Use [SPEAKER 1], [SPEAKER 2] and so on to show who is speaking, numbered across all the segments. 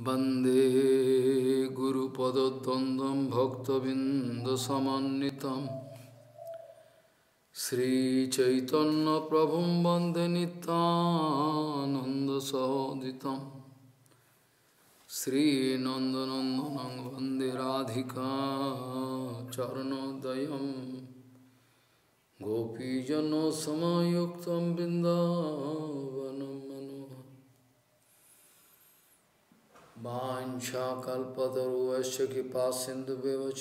[SPEAKER 1] वंदे गुरुपदद्वन्द्वं भक्तबिंदसमन्वितं श्रीचैतन्यप्रभुं वन्दे नित्यानन्दसहोदितं श्रीनन्दनन्दनं वन्दे राधिका चरणोदयं गोपीजनसमायुक्तं बिन्दावनं वाञ्छाकल्पतरुश्च कृपासिन्धुभ्यो च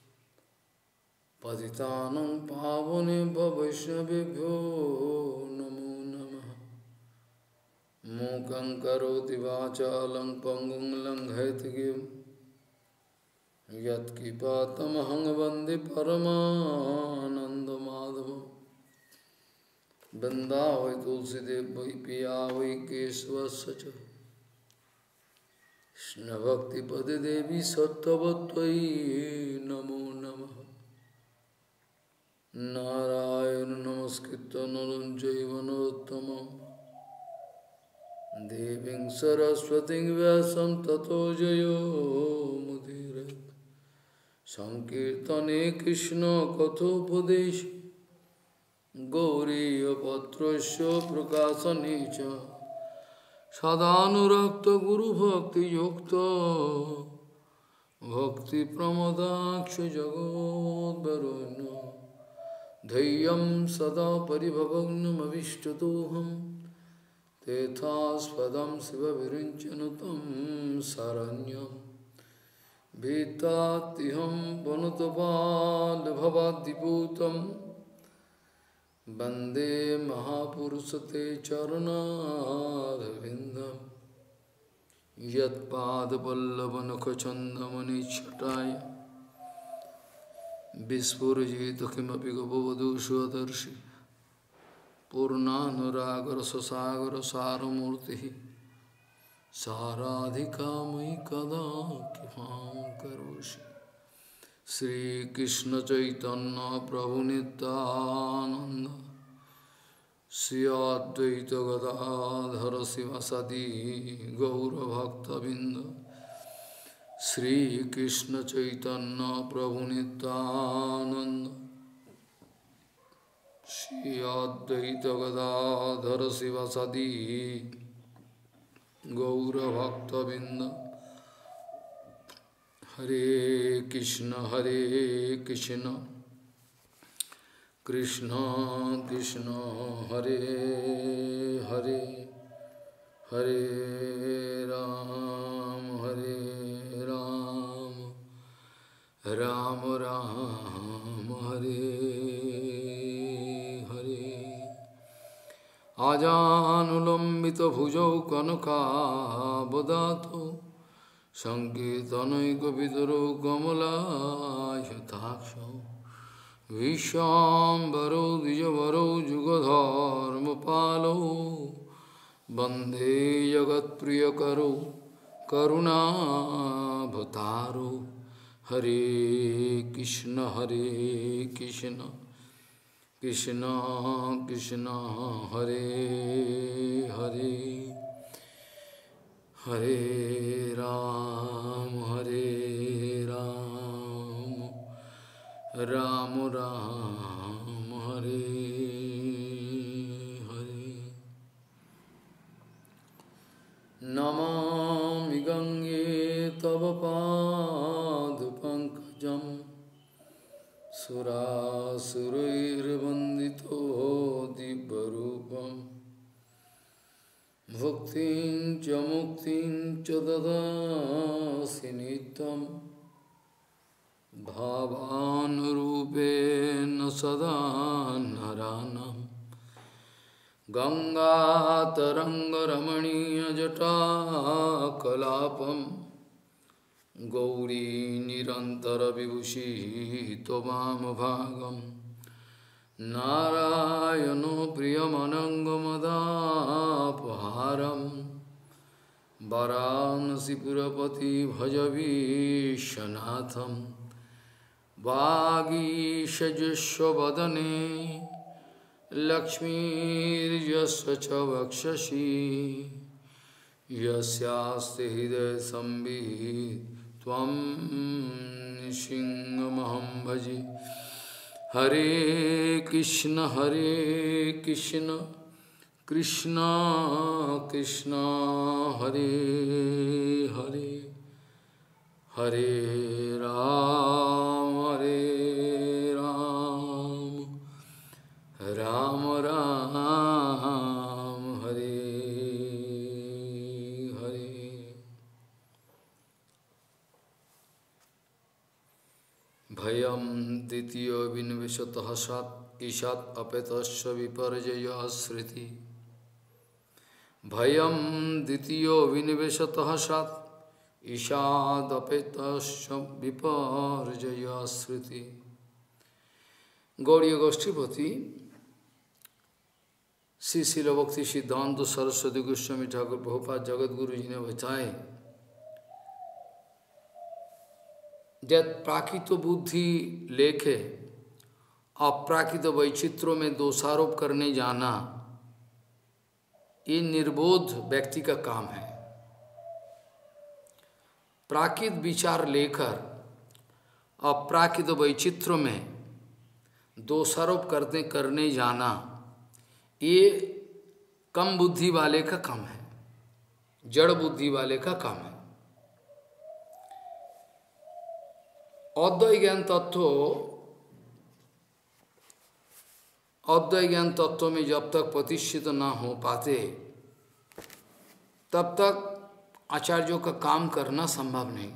[SPEAKER 1] पतितानं पावनेभ्यो वैष्णवेभ्यो नमो नमः। मूकं करोति वाचालं पङ्गुं लङ्घयितगिरिं यत्कृपातमहं वन्दे परमानन्दमाधवं। वृन्दावै तुलसीदेव वै पिया वै केशवस्य च कृष्णभक्तिपदे देवी सत्त्ववत्त्वयि नमो नमः। नारायण नमस्कृत्य नरं चैव नरोत्तमं देवीं सरस्वतीं व्यासं ततो जयो मुदीरये। संकीर्तने कृष्ण कथोपदेशे गौरीयपत्रस्य प्रकाशने च सदानुरक्त गुरुभक्तियुक्तो भक्तिप्रमोदाक्ष जगोद्वरुण्य धैर्यं सदा परिभवग्नमविष्टदोहं तेथास्पदं शिवविरिञ्चनुतं शरण्यं भीतात्तिहं वनुतपालभवाद्दिपूतं वन्दे महापुरुषते चरणारविन्दं यत्पादपल्लवनखचन्दमनिच्छटाय विस्फुरजित किमपि गपवधू स्वदर्शि पूर्णानुरागरससागरसारमूर्तिः साराधिकामयि कदा कृपां करोषि। श्रीकृष्ण चैतन्य प्रभु नित्यानंद श्री अद्वैत गदाधर शिवासादि गौरभक्तबिंद श्रीकृष्ण चैतन्य प्रभु नित्यानंद श्री अद्वैत गदाधर शिवासादि गौरभक्तबिंद। हरे कृष्ण कृष्ण कृष्ण हरे हरे हरे राम राम राम हरे हरे। आजानुलंबित भुजौ कनकावदातो संकीर्तनैकविदुरो कमलायताक्षो विश्वाम्बरो द्विजवरो जुगधर्मपालो वन्दे जगत्प्रियकरो करुणाभतारो। हरे कृष्ण कृष्ण कृष्ण हरे हरे हरे राम राम राम हरे हरे। नमामि गंगे तव पादपङ्कजं सुरासुरैर्वन्दितो दिव्यरूपम् भुक्तिं च मुक्तिं च ददासि नित्यं भावानुरूपेण सदा नरानं। गंगातरङ्गरमणीयजटाकलापं गौरी निरन्तरविभूषिः त्वमामभागम् नारायणो प्रियमनङ्गमदापहारं वाराणसीपुरपति भजवीशनाथं वागीशजुष्वदने लक्ष्मीर्यस्य च वक्षसि यस्यास्ते हृदय संवित् त्वं सिंहमहं भजे। हरे कृष्ण कृष्ण कृष्ण हरे हरे, हरे राम राम राम हरे हरे। भयं द्वितीय विनिवेशतः सत् ईशात् अपेतस्य विपर्ययः श्रुति। भयं द्वितीय विनिवेशतः सत् ईशात् अपेतस्य विपर्ययः श्रुति। गौड़ीय गोष्ठीपति श्री शिल भक्ति सिद्धांत सरस्वती गोस्वामी ठाकुर प्रभुपाद जगत गुरु जी ने बताए जब प्राकृत बुद्धि लेके अप्राकृत वैचित्रों में दोषारोप करने जाना, ये निर्बोध व्यक्ति का काम है। प्राकृत विचार लेकर अप्राकृत वैचित्रों में दोषारोप करने जाना, ये कम बुद्धि वाले का काम है, जड़ बुद्धि वाले का काम है। अद्वैत ज्ञान तत्व में जब तक प्रतिष्ठित न हो पाते तब तक आचार्यों का काम करना संभव नहीं।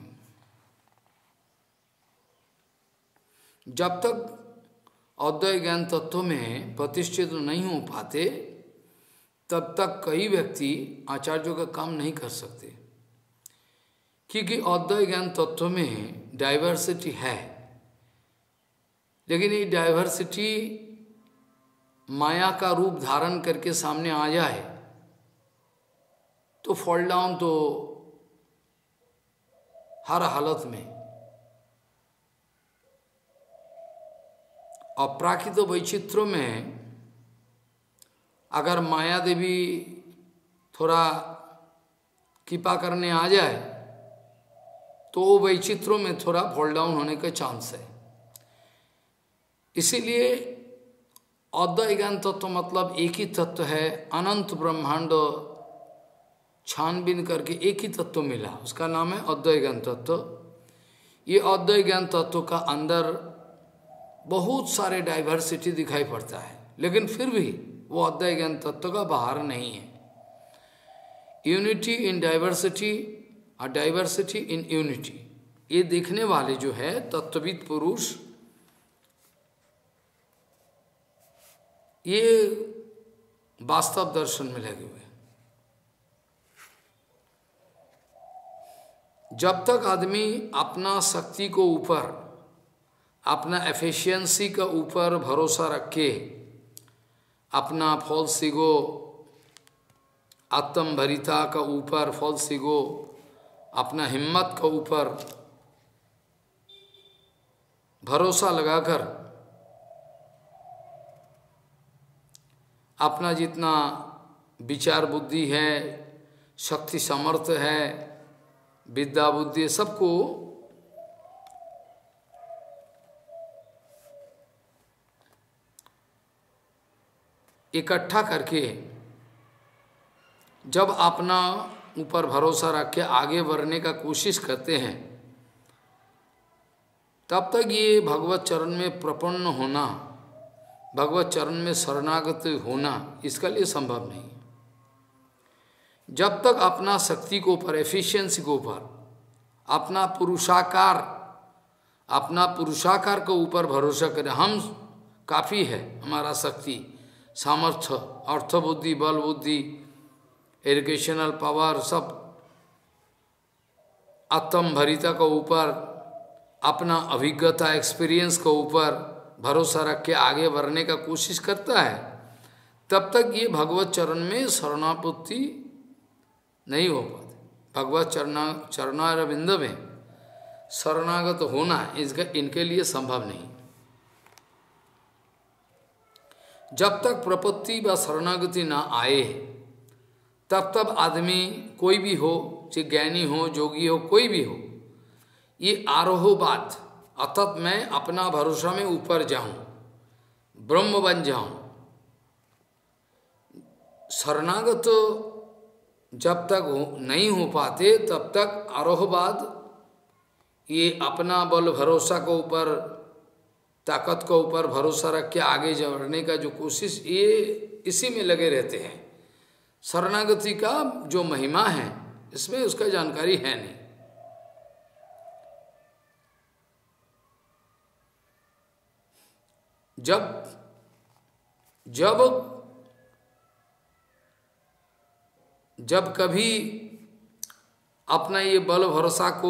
[SPEAKER 1] जब तक अद्वैत ज्ञान तत्व में प्रतिष्ठित नहीं हो पाते तब तक कई व्यक्ति आचार्यों का काम नहीं कर सकते, क्योंकि अद्वैत ज्ञान तत्व में डाइवर्सिटी है। लेकिन ये डाइवर्सिटी माया का रूप धारण करके सामने आ जाए तो फॉल डाउन तो हर हालत में। अप्राकृत वैचित्रों में अगर माया देवी थोड़ा कृपा करने आ जाए तो वैचित्रों में थोड़ा फॉल डाउन होने का चांस है। इसीलिए अद्वैत ज्ञान तत्व मतलब एक ही तत्व है, अनंत ब्रह्मांड छानबीन करके एक ही तत्व मिला, उसका नाम है अद्वैत ज्ञान तत्व। ये अद्वैत ज्ञान तत्व का अंदर बहुत सारे डाइवर्सिटी दिखाई पड़ता है, लेकिन फिर भी वो अद्वैत ज्ञान तत्व का बाहर नहीं है। यूनिटी इन डाइवर्सिटी और डाइवर्सिटी इन यूनिटी, ये देखने वाले जो है तत्वविद पुरुष, ये वास्तव दर्शन में लगे हुए। जब तक आदमी अपना शक्ति को ऊपर, अपना एफिशिएंसी का ऊपर भरोसा रख के, अपना फॉल्स ईगो, आत्मभरिता का ऊपर फॉल्स ईगो, अपना हिम्मत का ऊपर भरोसा लगाकर अपना जितना विचार बुद्धि है, शक्ति सामर्थ्य है, विद्या बुद्धि, सबको इकट्ठा करके जब अपना ऊपर भरोसा रख के आगे बढ़ने का कोशिश करते हैं, तब तक ये भगवत चरण में प्रपन्न होना, भगवत चरण में शरणागत होना, इसका लिए संभव नहीं। जब तक अपना शक्ति को ऊपर, एफिशिएंसी को ऊपर, अपना पुरुषाकार के ऊपर भरोसा करें, हम काफ़ी है, हमारा शक्ति सामर्थ्य, अर्थ बुद्धि, बल बुद्धि, एजुकेशनल पावर, सब आत्मभरिता के ऊपर, अपना अभिज्ञता एक्सपीरियंस के ऊपर भरोसा रख के आगे बढ़ने का कोशिश करता है, तब तक ये भगवत चरण में शरणापत्ति नहीं हो पाते। भगवत चरणारविंद में शरणागत होना इसका इनके लिए संभव नहीं। जब तक प्रपत्ति व शरणागति ना आए तब तब आदमी कोई भी हो, चाहे ज्ञानी हो, जोगी हो, कोई भी हो, ये आरोहवाद अर्थात मैं अपना भरोसा में ऊपर जाऊं, ब्रह्म बन जाऊं। शरणागत जब तक नहीं हो पाते तब तक आरोहवाद, ये अपना बल भरोसा को ऊपर, ताकत को ऊपर भरोसा रख के आगे बढ़ने का जो कोशिश, ये इसी में लगे रहते हैं। शरणागति का जो महिमा है इसमें उसका जानकारी है नहीं। जब कभी अपना ये बल भरोसा को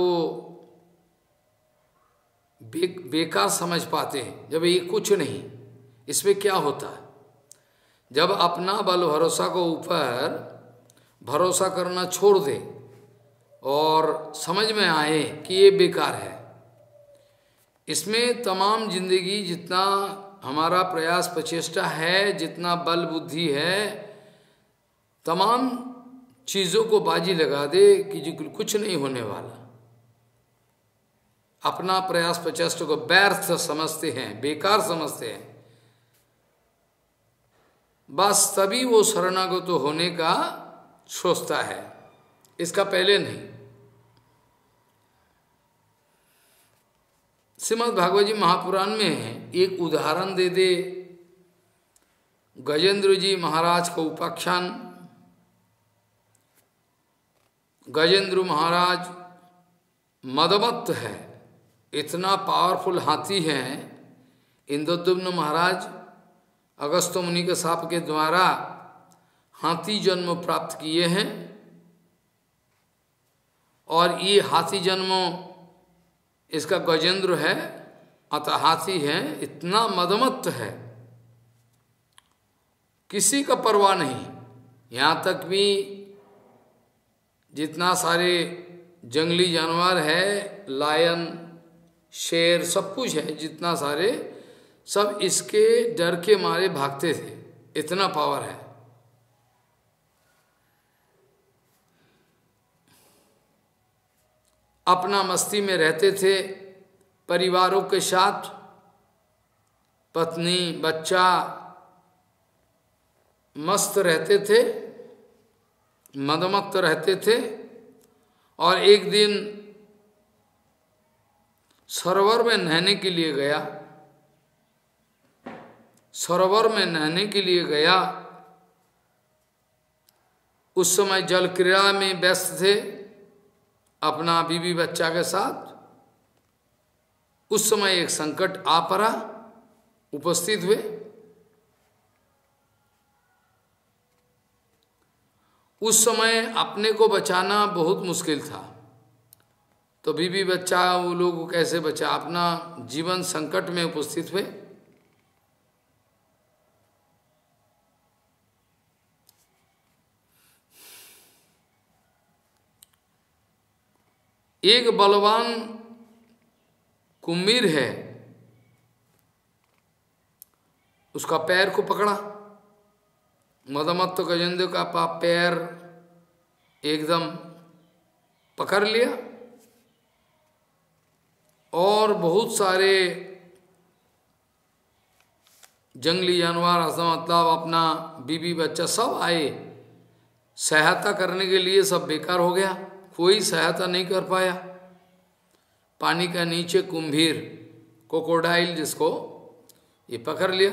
[SPEAKER 1] बेकार समझ पाते हैं, जब ये कुछ नहीं, इसमें क्या होता है, जब अपना बल भरोसा को ऊपर भरोसा करना छोड़ दे और समझ में आए कि ये बेकार है, इसमें तमाम जिंदगी जितना हमारा प्रयास प्रचेष्टा है, जितना बल बुद्धि है, तमाम चीज़ों को बाजी लगा दे कि जी कुछ नहीं होने वाला। अपना प्रयास प्रचेष्टा को व्यर्थ समझते हैं, बेकार समझते हैं, बस तभी वो शरणागत होने का सोचता है, इसका पहले नहीं। श्रीमद् भागवत जी महापुराण में एक उदाहरण दे दे, गजेंद्र जी महाराज का उपाख्यान। गजेंद्र महाराज मदमत्त है, इतना पावरफुल हाथी है। इंद्रद्युम्न महाराज अगस्त्य मुनि के शाप के द्वारा हाथी जन्म प्राप्त किए हैं, और ये हाथी जन्म इसका गजेंद्र है, अतः हाथी है, इतना मदमत्त है, किसी का परवाह नहीं। यहाँ तक भी जितना सारे जंगली जानवर है, लायन, शेर, सब कुछ है, जितना सारे, सब इसके डर के मारे भागते थे, इतना पावर है। अपना मस्ती में रहते थे, परिवारों के साथ, पत्नी बच्चा मस्त रहते थे, मदमस्त रहते थे। और एक दिन सरोवर में नहाने के लिए गया, सरोवर में नहाने के लिए गया। उस समय जल क्रीड़ा में व्यस्त थे अपना बीवी बच्चा के साथ। उस समय एक संकट आ पड़ा, उपस्थित हुए। उस समय अपने को बचाना बहुत मुश्किल था, तो बीवी बच्चा वो लोग कैसे बचा, अपना जीवन संकट में उपस्थित हुए। एक बलवान कुम्भीर है, उसका पैर को पकड़ा। मदमत्त गजेंद्र का पैर एकदम पकड़ लिया, और बहुत सारे जंगली जानवर, मतलब अपना बीवी बच्चा सब आए सहायता करने के लिए, सब बेकार हो गया, कोई सहायता नहीं कर पाया। पानी का नीचे कुम्भीर, क्रोकोडाइल जिसको, ये पकड़ लिया,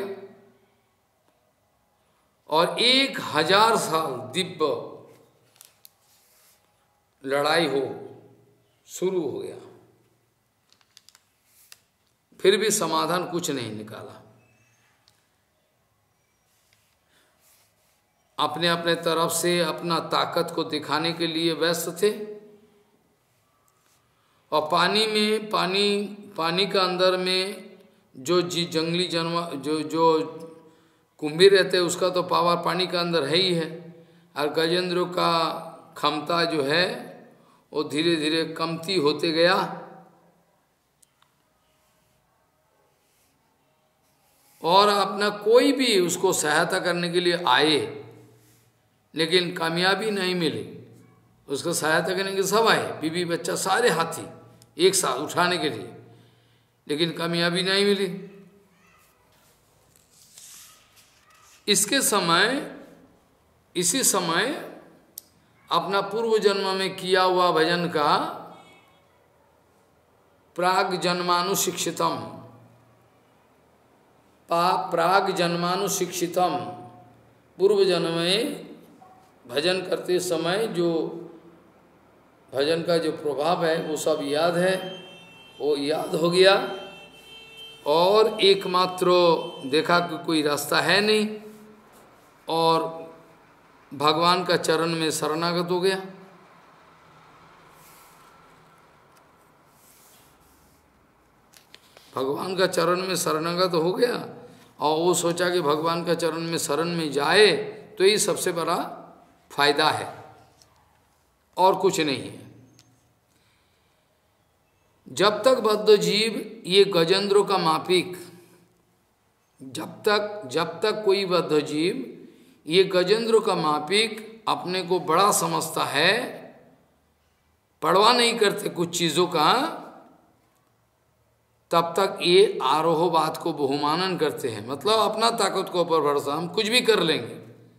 [SPEAKER 1] और 1000 साल दिव्य लड़ाई शुरू हो गया, फिर भी समाधान कुछ नहीं निकाला। अपने अपने तरफ से अपना ताकत को दिखाने के लिए व्यस्त थे, और पानी में पानी का अंदर में जो जंगली जानवर, जो कुम्भीर रहते हैं, उसका तो पावर पानी का अंदर है ही है, और गजेंद्र का क्षमता जो है वो धीरे धीरे कमती होते गया। और अपना कोई भी उसको सहायता करने के लिए आए लेकिन कामयाबी नहीं मिली। उसको सहायता करने के सब आए, बीवी बच्चा सारे हाथी एक साथ उठाने के लिए, लेकिन कामयाबी नहीं मिली। इसी समय अपना पूर्व जन्म में किया हुआ भजन का प्राग जन्मानुशिक्षितम पूर्व जन्म में भजन करते समय जो भजन का जो प्रभाव है वो सब याद है, वो याद हो गया। और एकमात्र देखा कि कोई रास्ता है नहीं, और भगवान का चरण में शरणागत हो गया। भगवान का चरण में शरणागत हो गया, और वो सोचा कि भगवान का चरण में शरण में जाए तो ये सबसे बड़ा फायदा है, और कुछ नहीं है। जब तक बद्ध जीव ये गजेंद्रों का मापिक, जब तक कोई बद्ध जीव ये गजेंद्रों का मापिक अपने को बड़ा समझता है, परवाह नहीं करते कुछ चीजों का, तब तक ये आरोहवाद को बहुमानन करते हैं। मतलब अपना ताकत को ऊपर भरोसा, हम कुछ भी कर लेंगे।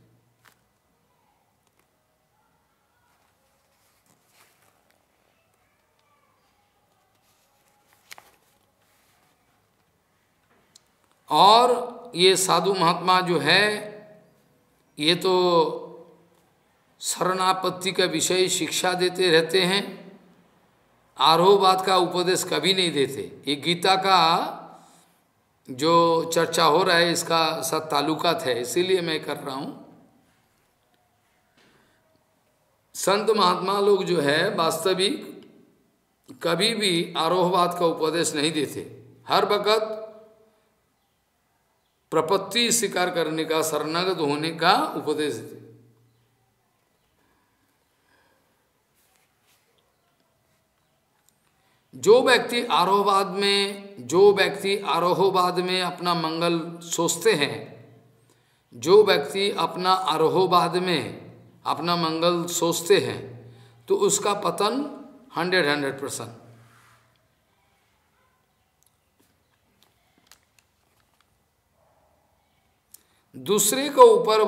[SPEAKER 1] और ये साधु महात्मा जो है, ये तो शरणापत्ति का विषय शिक्षा देते रहते हैं, आरोहवाद का उपदेश कभी नहीं देते। ये गीता का जो चर्चा हो रहा है इसका साथ ताल्लुकात है, इसीलिए मैं कर रहा हूँ। संत महात्मा लोग जो है वास्तविक कभी भी आरोहवाद का उपदेश नहीं देते, हर वक्त प्रपत्ति स्वीकार करने का, शरणागत होने का उपदेश देते। जो व्यक्ति आरोहवाद में अपना मंगल सोचते हैं, जो व्यक्ति अपना आरोहवाद में अपना मंगल सोचते हैं, तो उसका पतन 100%। दूसरे के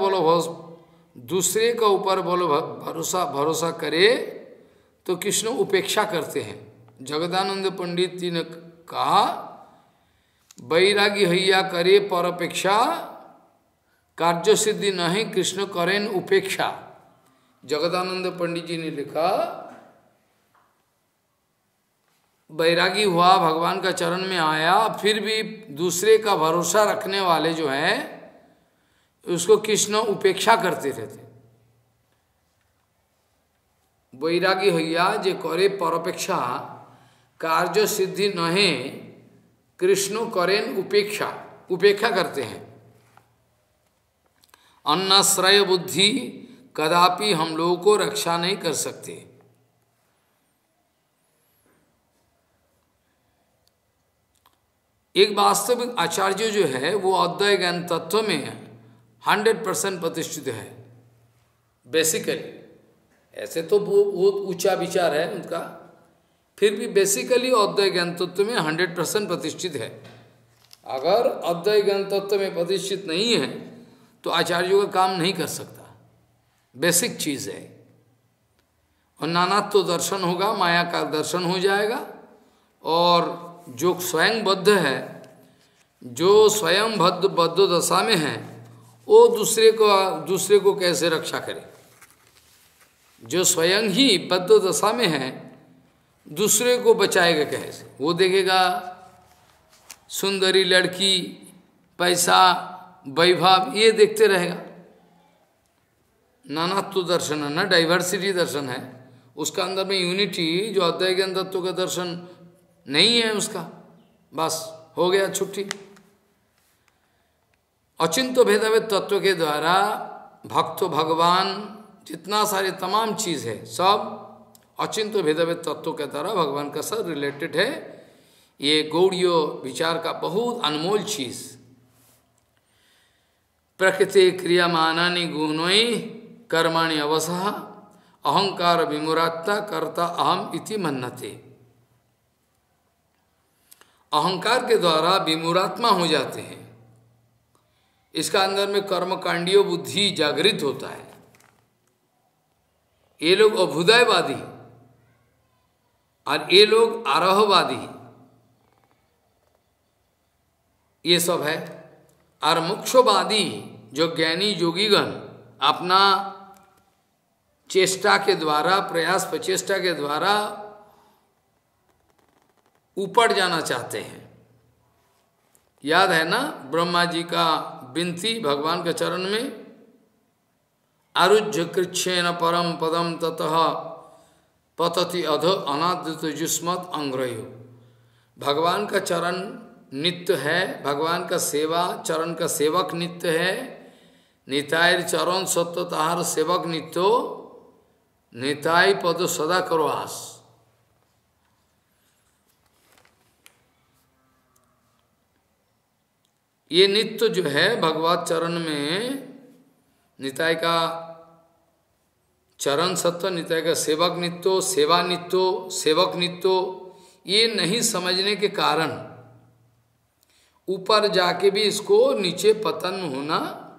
[SPEAKER 1] ऊपर बोलो भरोसा करे तो कृष्ण उपेक्षा करते हैं। जगदानंद पंडित जी ने कहा, बैरागी हैया करे पर अपेक्षा, कार्य सिद्धि नहीं कृष्ण करें उपेक्षा। जगदानंद पंडित जी ने लिखा, बैरागी हुआ, भगवान का चरण में आया, फिर भी दूसरे का भरोसा रखने वाले जो हैं उसको कृष्ण उपेक्षा करते रहते। बैरागी हैया जे करे परपेक्षा, कार्य सिद्धि नहीं कृष्ण करें उपेक्षा करते हैं। अन्नाश्रय बुद्धि कदापि हम लोगों को रक्षा नहीं कर सकते। एक वास्तविक आचार्य जो है वो अद्वैत ज्ञान तत्व में 100% प्रतिष्ठित है। बेसिकली ऐसे तो बहुत ऊंचा विचार है उनका, फिर भी बेसिकली अद्वैत ज्ञान तत्व में 100% प्रतिष्ठित है। अगर अद्वैत ज्ञान तत्व में प्रतिष्ठित नहीं है तो आचार्यों का काम नहीं कर सकता। बेसिक चीज है। और नानात्व तो दर्शन होगा, माया का दर्शन हो जाएगा। और जो स्वयं बद्ध है, जो स्वयं बद्ध दशा में है, वो दूसरे को कैसे रक्षा करे। जो स्वयं ही बद्ध दशा में है, दूसरे को बचाएगा कैसे। वो देखेगा सुंदरी लड़की, पैसा, वैभव, ये देखते रहेगा। नानात्व दर्शन है ना, डाइवर्सिटी दर्शन है। उसका अंदर में यूनिटी, जो अद्वैत ज्ञान तत्व का दर्शन नहीं है उसका, बस हो गया छुट्टी। अचिंत्य भेदाभेद तत्व के द्वारा भक्त भगवान जितना सारे तमाम चीज है, सब अचिंत्य भेदाभेद तत्व के द्वारा भगवान का साथ रिलेटेड है। ये गौड़ीय विचार का बहुत अनमोल चीज। प्रकृति क्रियामानानि गुणोई कर्माणि अवसः अहंकार विमुरात्ता कर्ता अहम इति मन्नते। अहंकार के द्वारा विमुरात्मा हो जाते हैं, इसका अंदर में कर्मकांडीय बुद्धि जागृत होता है। ये लोग अभ्युदयवादी और ये लोग आरोहवादी, ये सब है। और मोक्षवादी जो ज्ञानी योगीगण अपना चेष्टा के द्वारा, प्रयास प्रचेष्टा के द्वारा ऊपर जाना चाहते हैं। याद है ना ब्रह्मा जी का विनती भगवान के चरण में, आरुज्य कृच्छेन परम पदम ततः पतति अध अनादृत जुस्मत अंग्रयो। भगवान का चरण नित्य है, भगवान का सेवा, चरण का सेवक नित्य है। निताय चरण सत्य ताहार सेवक नित्यो, निताय पद सदा करो आस। ये नित्य जो है भगवत चरण में, निताय का चरण सत्व, निताय का सेवक नित्यो, सेवा नित्यो, सेवक नित्यो, ये नहीं समझने के कारण ऊपर जाके भी इसको नीचे पतन होना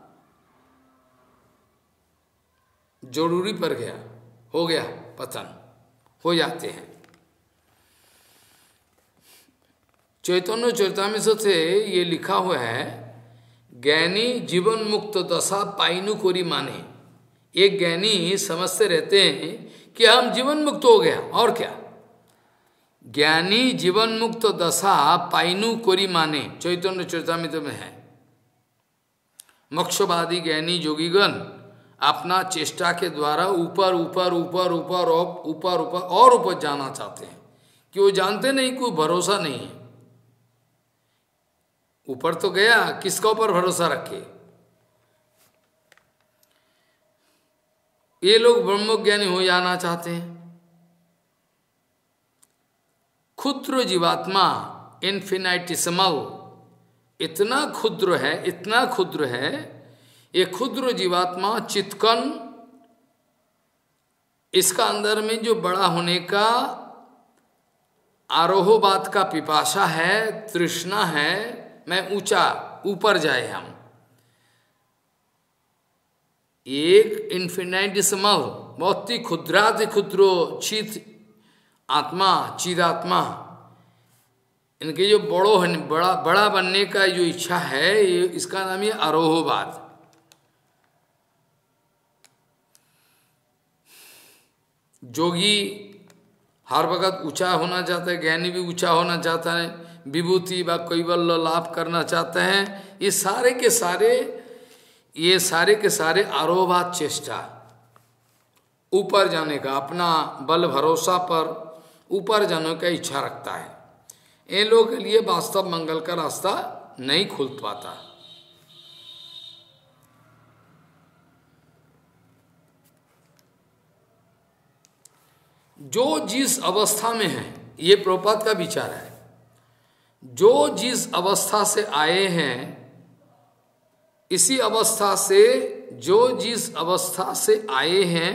[SPEAKER 1] जरूरी पड़ गया, हो गया, पतन हो जाते हैं। चैतन्य चरितामृत से ये लिखा हुआ है, ज्ञानी जीवन मुक्त दशा पाइनु कोरी माने। एक ज्ञानी समझते रहते हैं कि हम जीवन मुक्त हो गया, और क्या। ज्ञानी जीवन मुक्त दशा पाइनु कोरी माने, चैतन्य चरितामृत में है। मोक्षवादी ज्ञानी योगीगण अपना चेष्टा के द्वारा ऊपर ऊपर ऊपर ऊपर ऊपर ऊपर और ऊपर जाना चाहते हैं, कि वो जानते नहीं, कोई भरोसा नहीं है। ऊपर तो गया, किसका ऊपर भरोसा रखे। ये लोग ब्रह्मज्ञानी हो जाना चाहते हैं। क्षुद्र जीवात्मा इन्फिनाइटिसिमल, इतना क्षुद्र है, इतना क्षुद्र है। ये क्षुद्र जीवात्मा चित्कन, इसका अंदर में जो बड़ा होने का आरोहवाद का पिपासा है, तृष्णा है, मैं ऊंचा ऊपर जाए हम। एक इन्फिनाइटिसिमल, बहुत ही क्षुद्राति क्षुद्रो चित आत्मा, चिदात्मा, इनके जो बड़ा बनने का जो इच्छा है, ये इसका नाम है आरोहवाद। जोगी हर वक्त ऊंचा होना चाहता है, ज्ञानी भी ऊंचा होना चाहता है, विभूति व कैवल्य लाभ करना चाहते हैं। ये सारे के सारे आरोहवाद चेष्टा, ऊपर जाने का, अपना बल भरोसा पर ऊपर जाने का इच्छा रखता है। इन लोगों के लिए वास्तव मंगल का रास्ता नहीं खुल पाता। जो जिस अवस्था में है, ये प्रभुपाद का विचार है, जो जिस अवस्था से आए हैं, इसी अवस्था से, जो जिस अवस्था से आए हैं,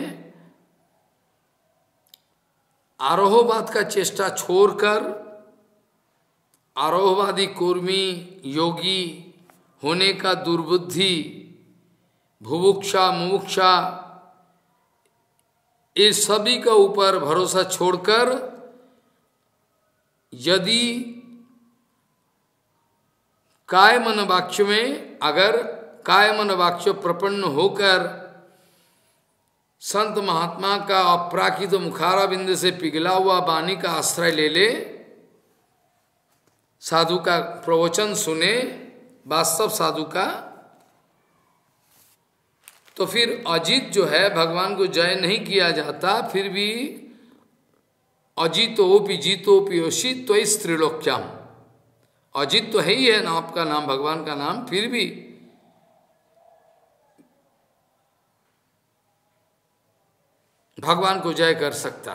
[SPEAKER 1] आरोहवाद का चेष्टा छोड़कर आरोहवादी कुर्मी योगी होने का दुर्बुद्धि, भुभुक्षा मुमुक्षा, इस सभी का ऊपर भरोसा छोड़कर यदि काय मन वाक्य में, अगर काय मन वाक्य प्रपन्न होकर संत महात्मा का अपराकित मुखारा बिंद से पिघला हुआ वाणी का आश्रय ले ले, साधु का प्रवचन सुने, वास्तव साधु का, तो फिर अजित जो है, भगवान को जय नहीं किया जाता, फिर भी अजितोपि जीतोपि योषि त्वयि त्रिलोक्यम। अजित तो है ही है ना आपका नाम, भगवान का नाम, फिर भी भगवान को जय कर सकता।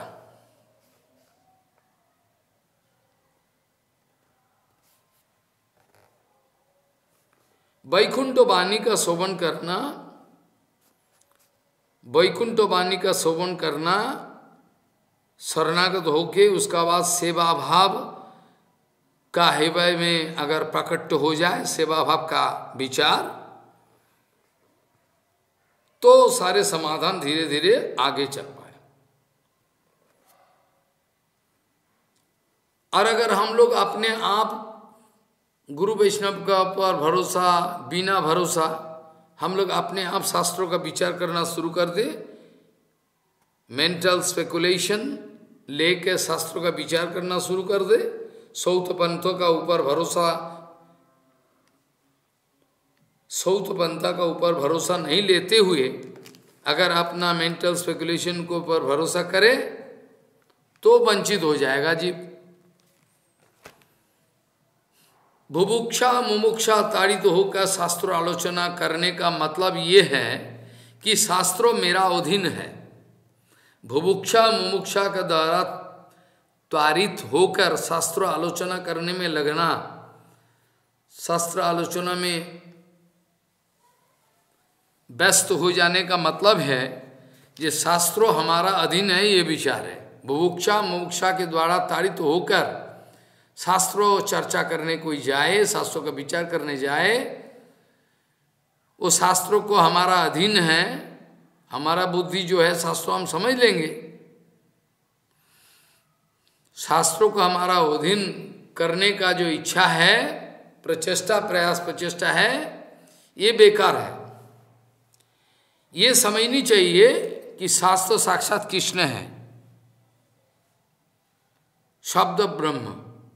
[SPEAKER 1] वैकुंठ वाणी का शोभन करना वैकुंठ वाणी का श्रवण करना, शरणागत होके उसका बाद सेवा भाव का हृदय में अगर प्रकट हो जाए, सेवा भाव का विचार, तो सारे समाधान धीरे धीरे आगे चल पाए। और अगर हम लोग अपने आप गुरु वैष्णव का पर भरोसा, बिना भरोसा हम लोग अपने आप शास्त्रों का विचार करना शुरू कर दे, मेंटल स्पेकुलेशन लेके शास्त्रों का विचार करना शुरू कर दे, सौत पंथों का ऊपर भरोसा, सौत पंथा का ऊपर भरोसा नहीं लेते हुए अगर अपना मेंटल स्पेकुलेशन को ऊपर भरोसा करे तो वंचित हो जाएगा जीव। बुभुक्षा मुमुक्षा ताड़ित होकर शास्त्र आलोचना करने का मतलब ये है कि शास्त्रों मेरा अधीन है। बुभुक्षा मुमुक्षा के द्वारा त्वरित होकर शास्त्र आलोचना करने में लगना, शास्त्र आलोचना में व्यस्त हो जाने का मतलब है ये शास्त्रों हमारा अधीन है, ये विचार है। बुभुक्षा मुमुक्षा के द्वारा ताड़ित होकर शास्त्रों चर्चा करने कोई जाए, शास्त्रों का विचार करने जाए, वो शास्त्रों को हमारा अधीन है, हमारा बुद्धि जो है शास्त्रों हम समझ लेंगे, शास्त्रों को हमारा अधीन करने का जो इच्छा है, प्रचेष्टा, प्रयास प्रचेष्टा है, ये बेकार है। ये समझनी चाहिए कि शास्त्र साक्षात कृष्ण है, शब्द ब्रह्म।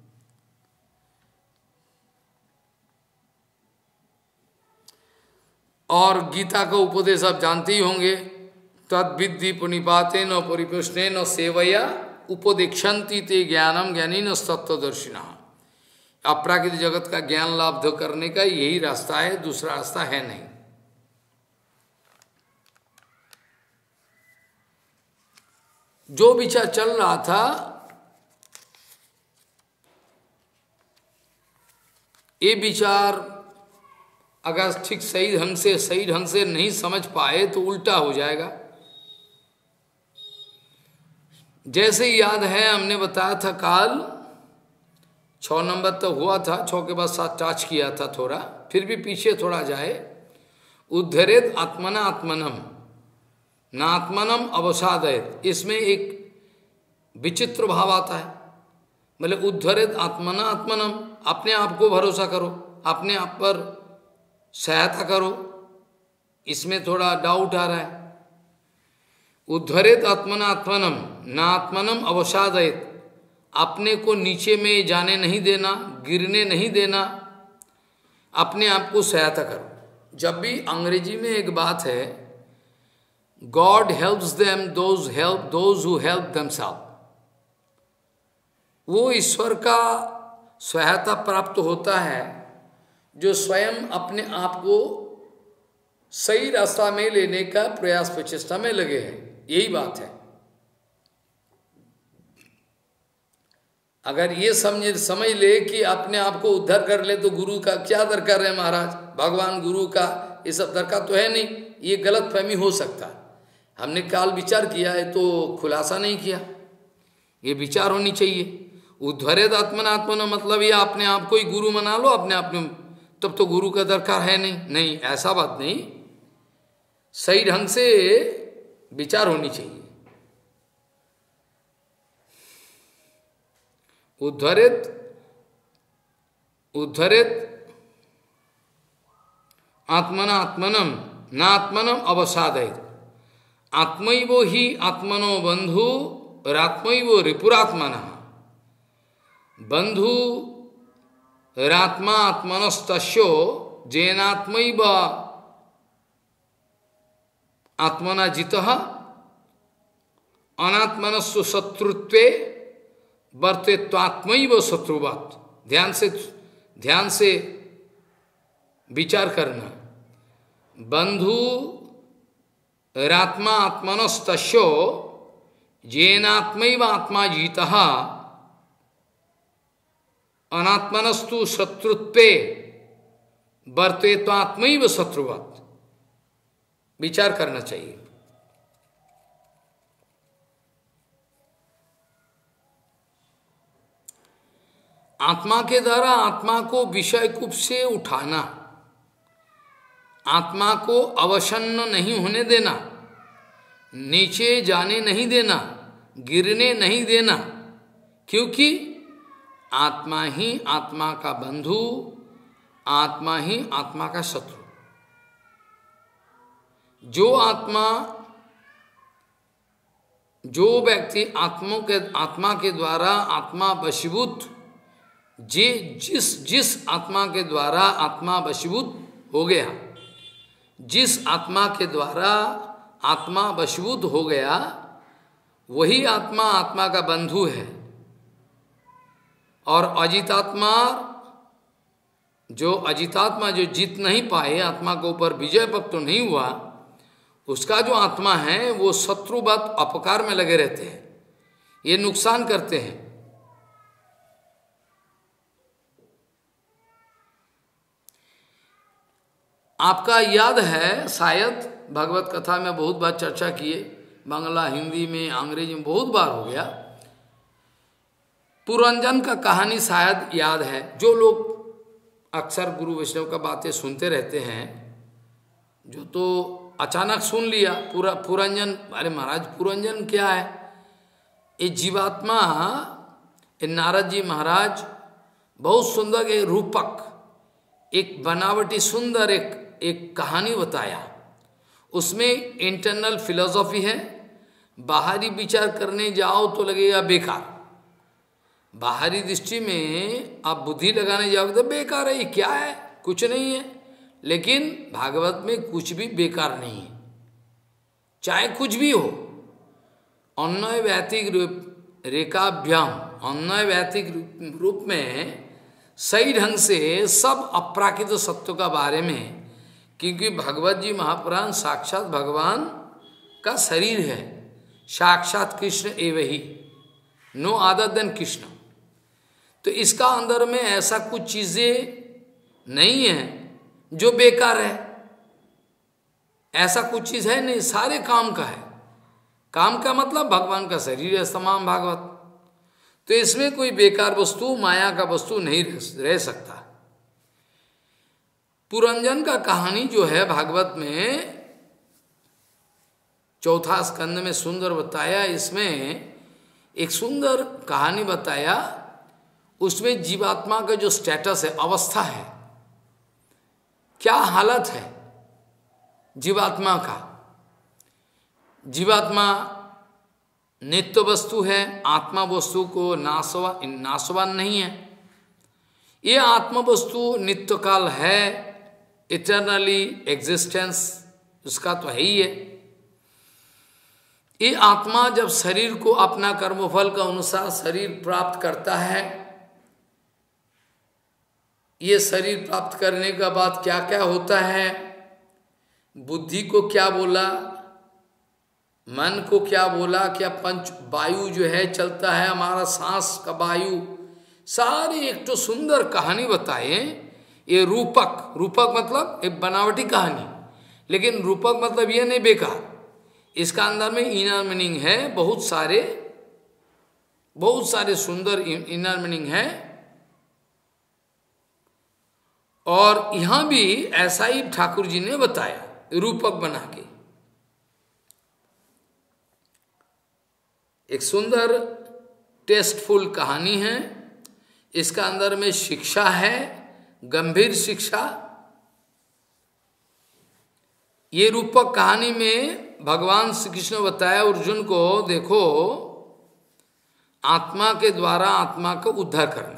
[SPEAKER 1] और गीता का उपदेश आप जानते ही होंगे, तद्विद्धि पुनिपातेन परिपुष्टेन सेवया उपदेक्षन्ति ते ज्ञानम ज्ञानिन तत्वदर्शिनः। अपराकृत जगत का ज्ञान लाभ करने का यही रास्ता है, दूसरा रास्ता है नहीं। जो विचार चल रहा था, ये विचार अगर ठीक सही ढंग से नहीं समझ पाए तो उल्टा हो जाएगा। जैसे याद है हमने बताया था काल 6 नंबर तक हुआ था, 6 के बाद 7 टच किया था थोड़ा, फिर भी पीछे थोड़ा जाए। उद्धरेत आत्मना आत्मनम न आत्मनम अवसादयत, इसमें एक विचित्र भाव आता है। मतलब उद्धरेत आत्मना आत्मनम, अपने आप को भरोसा करो, अपने आप पर सहायता करो, इसमें थोड़ा डाउट आ रहा है। उद्धरेत आत्मना आत्मनम न आत्मनम अवसादयत, अपने को नीचे में जाने नहीं देना, गिरने नहीं देना, अपने आप को सहायता करो। जब भी अंग्रेजी में एक बात है, God helps them those who help themselves, वो ईश्वर का सहायता प्राप्त होता है जो स्वयं अपने आप को सही रास्ता में लेने का प्रयास प्रचेष्टा में लगे हैं। यही बात है। अगर ये समझ ले कि अपने आप को उद्धार कर ले तो गुरु का क्या दरकार है महाराज, भगवान गुरु का ये सब दरकार तो है नहीं, ये गलत फहमी हो सकता है। हमने काल विचार किया है तो खुलासा नहीं किया, ये विचार होनी चाहिए। उद्धरेत आत्मना आत्मना मतलब ये अपने आप को ही गुरु बना लो अपने आप में, तब तो गुरु का दरकार है नहीं, ऐसा बात नहीं। सही ढंग से विचार होनी चाहिए। उद्धरेत आत्मना आत्मनम न आत्मनम अवसादयत, आत्मैव ही आत्मनो बंधु रात्मैव रिपुरात्मनः, बंधु रात्मा आत्मनस्तस्यो जेनात्मैव आत्मना जितः अनात्मनस्सु शत्रुत्वे वर्तेत्वात्मैव शत्रुवत्। ध्यान से विचार करना। बंधु रात्मा आत्मनस्तस्यो जेनात्मैव आत्मा जितः अनात्मनस्तु शत्रुत्वे वर्तेत्वात्मैव शत्रुवत्। विचार करना चाहिए। आत्मा के द्वारा आत्मा को विषय कूप से उठाना, आत्मा को अवसन्न नहीं होने देना, नीचे जाने नहीं देना, गिरने नहीं देना, क्योंकि आत्मा ही आत्मा का बंधु, आत्मा ही आत्मा का शत्रु। जो व्यक्ति आत्मा के द्वारा आत्मा वशीभूत, जिस आत्मा के द्वारा आत्मा वशीभूत हो गया, जिस आत्मा के द्वारा आत्मा वशीभूत हो गया, वही आत्मा आत्मा का बंधु है। और अजितात्मा जो जीत नहीं पाए, आत्मा के ऊपर विजय प्राप्त नहीं हुआ, उसका जो आत्मा है वो शत्रुवत अपकार में लगे रहते हैं, ये नुकसान करते हैं। आपका याद है शायद, भगवत कथा में बहुत बार चर्चा किए, बांग्ला, हिंदी में, अंग्रेजी में बहुत बार हो गया। पुरंजन का कहानी शायद याद है। जो लोग अक्सर गुरु वैष्णव का बातें सुनते रहते हैं, जो तो अचानक सुन लिया पूरा पुरंजन, अरे महाराज पुरंजन क्या है? ये जीवात्मा, ये नारद जी महाराज बहुत सुंदर एक रूपक, एक बनावटी सुंदर एक कहानी बताया। उसमें इंटरनल फिलॉसफी है। बाहरी विचार करने जाओ तो लगेगा बेकार, बाहरी दृष्टि में आप बुद्धि लगाने जाओगे तो बेकार है, ये क्या है, कुछ नहीं है। लेकिन भागवत में कुछ भी बेकार नहीं है, चाहे कुछ भी हो। अन्वय वैतिक रेखाभ्याम, अन्वय वैतिक रूप में सही ढंग से सब अपराकृत सत्यों का बारे में, क्योंकि भगवत जी महापुराण साक्षात भगवान का शरीर है, साक्षात कृष्ण एवं ही, नो अदर देन कृष्ण। तो इसका अंदर में ऐसा कुछ चीजें नहीं है जो बेकार है, ऐसा कुछ चीज है नहीं, सारे काम का है। काम का मतलब भगवान का शरीर है तमाम भागवत। तो इसमें कोई बेकार वस्तु, माया का वस्तु नहीं रह सकता। पुरंजन का कहानी जो है भागवत में चौथा स्कंद में सुंदर बताया। इसमें एक सुंदर कहानी बताया, उसमें जीवात्मा का जो स्टेटस है, अवस्था है, क्या हालत है जीवात्मा का। जीवात्मा नित्य वस्तु है, आत्मा वस्तु को नाशवान नहीं है। ये आत्मा वस्तु नित्य काल है, इटर्नली एग्जिस्टेंस उसका तो है ही है। ये आत्मा जब शरीर को अपना कर्मफल का अनुसार शरीर प्राप्त करता है, ये शरीर प्राप्त करने का बाद क्या क्या होता है, बुद्धि को क्या बोला, मन को क्या बोला, क्या पंच वायु जो है चलता है, हमारा सांस का वायु, सारी एक तो सुंदर कहानी बताए। ये रूपक मतलब एक बनावटी कहानी, लेकिन रूपक मतलब ये नहीं बेकार, इसका अंदर में इनर मीनिंग है, बहुत सारे सुंदर इनर मीनिंग है। और यहां भी ऐसा ही ठाकुर जी ने बताया रूपक बना के। एक सुंदर टेस्टफुल कहानी है, इसका अंदर में शिक्षा है, गंभीर शिक्षा। ये रूपक कहानी में भगवान श्री कृष्ण बताया अर्जुन को, देखो आत्मा के द्वारा आत्मा को उद्धार करना।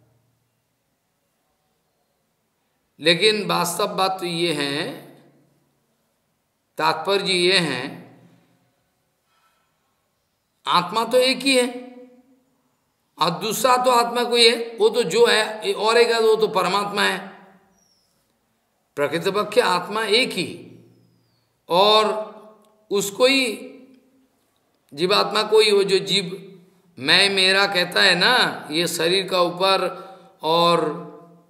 [SPEAKER 1] लेकिन वास्तव बात तो ये है, तात्पर्य ये है, आत्मा तो एक ही है और दूसरा तो आत्मा कोई है, वो तो जो है और एक है, वो तो परमात्मा है। प्रकृतपक्ष आत्मा एक ही, और उसको ही जीवात्मा को ही, वो जो जीव मैं मेरा कहता है ना, ये शरीर का ऊपर और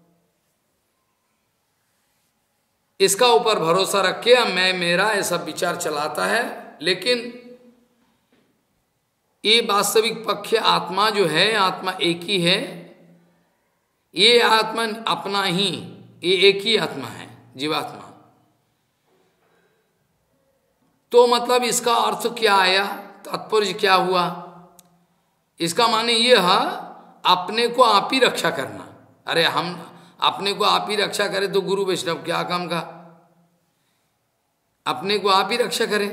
[SPEAKER 1] इसका ऊपर भरोसा रख के मैं मेरा ऐसा विचार चलाता है। लेकिन ये वास्तविक पक्ष आत्मा जो है, आत्मा एक ही है। ये आत्मा अपना ही, ये एक ही आत्मा है, जीवात्मा। तो मतलब इसका अर्थ क्या आया, तात्पर्य क्या हुआ? इसका माने ये है अपने को आप ही रक्षा करना। अरे हम अपने को आप ही रक्षा करें तो गुरु वैष्णव क्या काम का? अपने को आप ही रक्षा करें,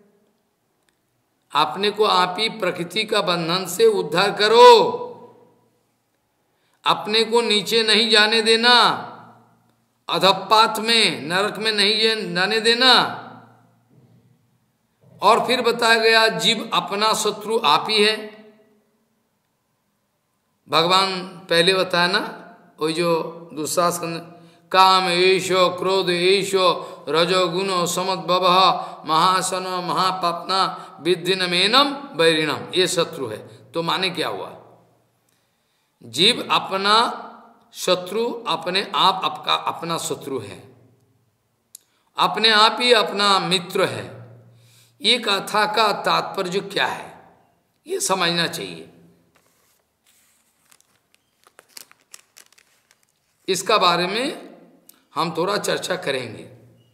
[SPEAKER 1] अपने को आप ही प्रकृति का बंधन से उद्धार करो, अपने को नीचे नहीं जाने देना, अधपात में, नरक में नहीं जाने देना। और फिर बताया गया जीव अपना शत्रु आप ही है। भगवान पहले बताया ना, वही जो दूसरा स्कंद, काम एशो क्रोध एशो रजोगुणो समद्भव महासन महापापना विद्धिनमेनम वैरिणम, ये शत्रु है। तो माने क्या हुआ? जीव अपना शत्रु अपने आप आपका अपना शत्रु है, अपने आप ही अपना मित्र है। ये कथा का तात्पर्य क्या है ये समझना चाहिए। इसका बारे में हम थोड़ा चर्चा करेंगे।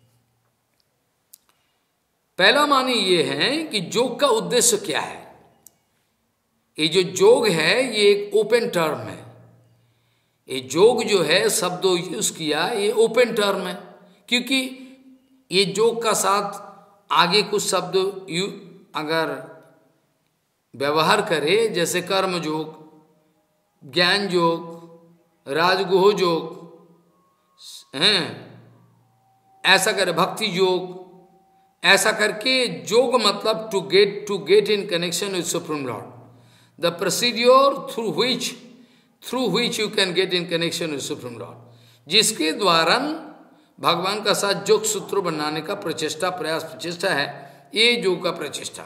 [SPEAKER 1] पहला माने ये है कि योग का उद्देश्य क्या है। ये जो योग है ये एक ओपन टर्म है। ये योग जो है शब्द यूज किया, ये ओपन टर्म है, क्योंकि ये योग का साथ आगे कुछ शब्द अगर व्यवहार करे, जैसे कर्म योग, ज्ञान योग, राजगुह योग हैं, ऐसा करे भक्ति योग, ऐसा करके योग मतलब to get in connection with supreme lord, the procedure through which you can get in connection with supreme lord, जिसके द्वारा भगवान का साथ योग सूत्र बनाने का प्रचेष्टा, प्रयास प्रचेष्टा है, ये योग का प्रचेष्टा।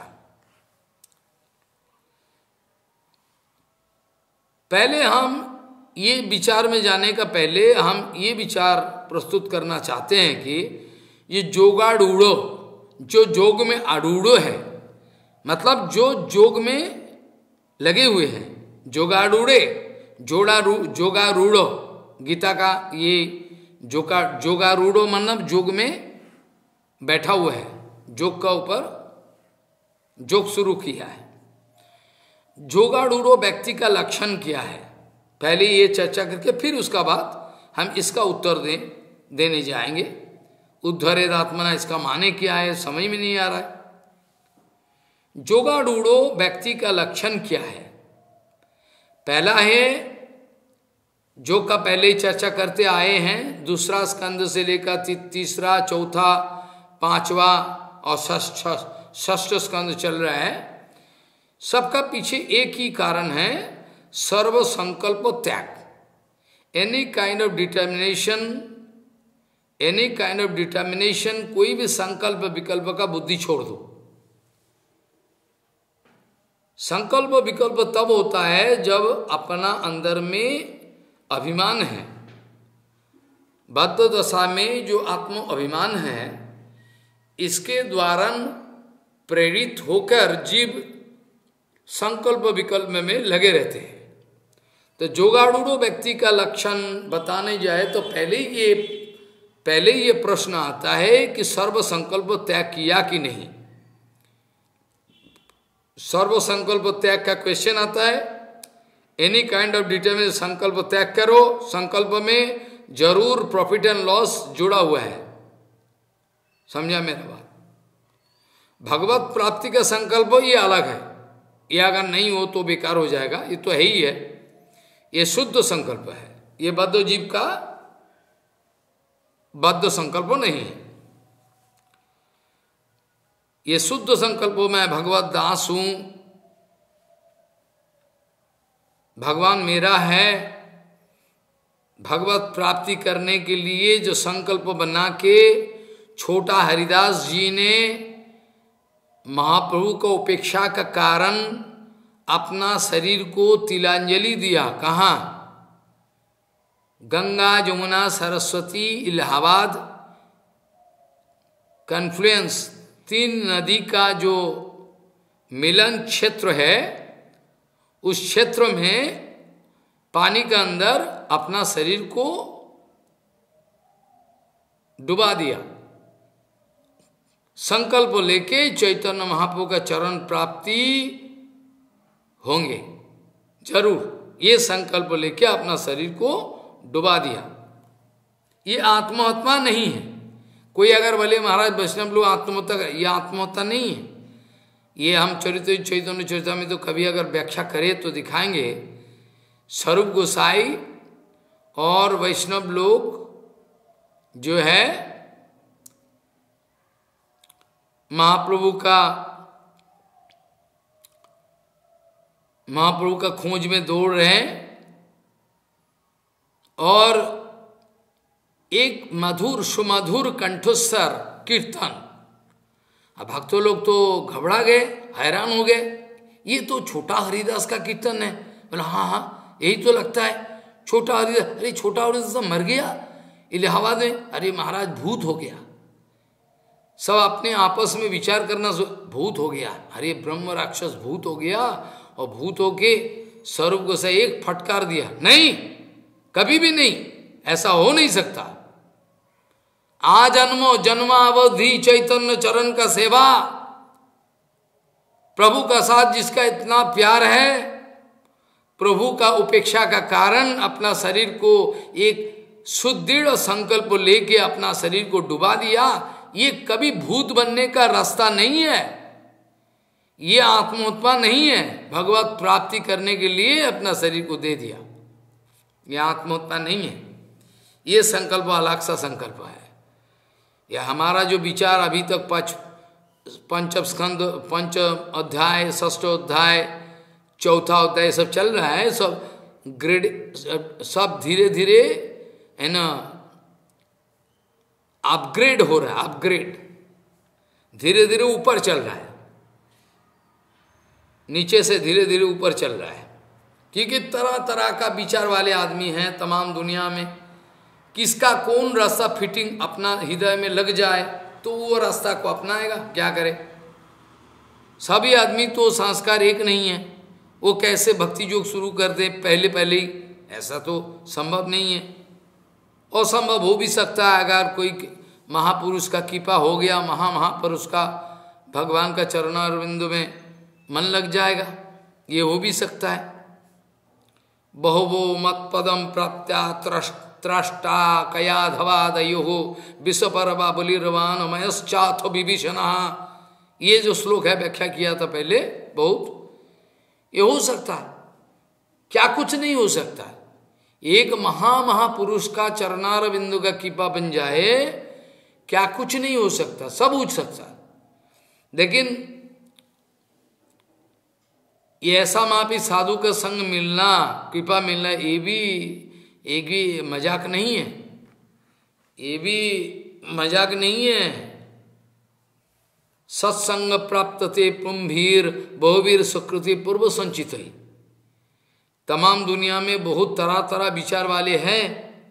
[SPEAKER 1] पहले हम ये विचार में जाने का पहले हम ये विचार प्रस्तुत करना चाहते हैं कि ये जोगाड़ूढ़ो, जो योग में आरूढ़ो है, मतलब जो योग में लगे हुए हैं, जोगाड़ूढ़े, जोगारूढ़ो, गीता का ये जोगारूढ़ो मतलब योग में बैठा हुआ है, योग का ऊपर योग शुरू किया है। जोगारूढ़ो व्यक्ति का लक्षण क्या है, पहले ये चर्चा करके फिर उसका बाद हम इसका उत्तर देने जाएंगे। उद्धरेद आत्मना, इसका माने क्या है समझ में नहीं आ रहा है। जोगारूढ़ो व्यक्ति का लक्षण क्या है? पहला है योग का पहले ही चर्चा करते आए हैं, दूसरा स्कंद से लेकर तीसरा, चौथा, पांचवा और षष्ठ स्कंद चल रहा है। सबका पीछे एक ही कारण है, सर्व संकल्प त्याग। एनी काइंड ऑफ डिटर्मिनेशन, कोई भी संकल्प विकल्प का बुद्धि छोड़ दो। संकल्प विकल्प तब होता है जब अपना अंदर में अभिमान है। बद्ध दशा में जो आत्म अभिमान है, इसके द्वारा प्रेरित होकर जीव संकल्प विकल्प में लगे रहते हैं। तो जोगारूढ़ो व्यक्ति का लक्षण बताने जाए तो पहले ये प्रश्न आता है कि सर्व संकल्प त्याग किया कि नहीं। सर्व संकल्प त्याग का क्वेश्चन आता है। एनी काइंड ऑफ डिटरमिनेशन, संकल्प त्याग करो, संकल्प में जरूर प्रॉफिट एंड लॉस जुड़ा हुआ है। समझा मेरा बात? भगवत प्राप्ति का संकल्प ये अलग है, ये अगर नहीं हो तो बेकार हो जाएगा, ये तो है ही है। ये शुद्ध संकल्प है, ये बद्ध जीव का बद्ध संकल्प नहीं है। ये शुद्ध संकल्प, मैं भगवत दास हूं, भगवान मेरा है, भगवत प्राप्ति करने के लिए जो संकल्प बना के छोटा हरिदास जी ने महाप्रभु को उपेक्षा का कारण अपना शरीर को तिलांजलि दिया। कहाँ? गंगा, जमुना, सरस्वती, इलाहाबाद कन्फ्लुएंस, तीन नदी का जो मिलन क्षेत्र है, उस क्षेत्र में पानी के अंदर अपना शरीर को डुबा दिया, संकल्प लेके चैतन्य महाप्रभु का चरण प्राप्ति होंगे जरूर, ये संकल्प लेके अपना शरीर को डुबा दिया। ये आत्महत्या नहीं है। कोई अगर बोले महाराज वैष्णव लोग आत्महत्या कर, ये आत्महत्या नहीं है। ये हम चैतन्य चरित्र में तो कभी अगर व्याख्या करें तो दिखाएंगे, स्वरूप गोसाई और वैष्णव लोग जो है महाप्रभु का खोज में दौड़ रहे हैं और एक मधुर सुमधुर कंठोत्सर कीर्तन। अब भक्तों लोग तो घबरा गए, हैरान हो गए, ये तो छोटा हरिदास का कीर्तन है। बोला हाँ यही तो लगता है छोटा हरिदास। अरे छोटा हरिदास तो मर गया इलाहाबाद में, अरे महाराज भूत हो गया। सब अपने आपस में विचार करना, भूत हो गया, अरे ब्रह्म राक्षस भूत हो गया। और भूत होके स्वरूप को से एक फटकार दिया, नहीं कभी भी नहीं, ऐसा हो नहीं सकता। आजन्मो जन्मावधि चैतन्य चरण का सेवा, प्रभु का साथ जिसका इतना प्यार है, प्रभु का उपेक्षा का कारण अपना शरीर को एक सुदृढ़ संकल्प लेके अपना शरीर को डुबा दिया, ये कभी भूत बनने का रास्ता नहीं है, ये आत्मोत्पा नहीं है। भगवत प्राप्ति करने के लिए अपना शरीर को दे दिया, ये आत्मोत्पा नहीं है, ये संकल्प अलग सा संकल्प है। यह हमारा जो विचार अभी तक पंचम स्कंद, पंचम अध्याय, षष्ठ अध्याय, चौथा अध्याय सब चल रहा है, सब ग्रेड, सब धीरे धीरे है ना अपग्रेड हो रहा है, अपग्रेड धीरे धीरे ऊपर चल रहा है, नीचे से धीरे धीरे ऊपर चल रहा है। क्योंकि तरह तरह का विचार वाले आदमी हैं तमाम दुनिया में, किसका कौन रास्ता फिटिंग अपना हृदय में लग जाए तो वो रास्ता को अपनाएगा, क्या करे। सभी आदमी तो संस्कार एक नहीं है, वो कैसे भक्ति योग शुरू कर दे पहले पहले ही, ऐसा तो संभव नहीं है। और संभव हो भी सकता है अगर कोई महापुरुष का कृपा हो गया, महापुरुष का भगवान का चरणारविंद में मन लग जाएगा, ये हो भी सकता है। बहुवो मत पदम प्राप्त्या त्रष्टा कयाधवादयो विश्वपरवा बलिर्वान मयश्चाथ विभीषण, ये जो श्लोक है व्याख्या किया था पहले बहुत, ये हो सकता है, क्या कुछ नहीं हो सकता है। एक महापुरुष का चरणारविंद का कृपा बन जाए, क्या कुछ नहीं हो सकता, सब हो सकता है। लेकिन ये ऐसा मापी साधु का संग मिलना, कृपा मिलना, ये भी मजाक नहीं है, ये भी मजाक नहीं है। सत्संग प्राप्त ते पुंभीर बहुवीर सुकृति पूर्व संचित ही। तमाम दुनिया में बहुत तरह तरह विचार वाले हैं,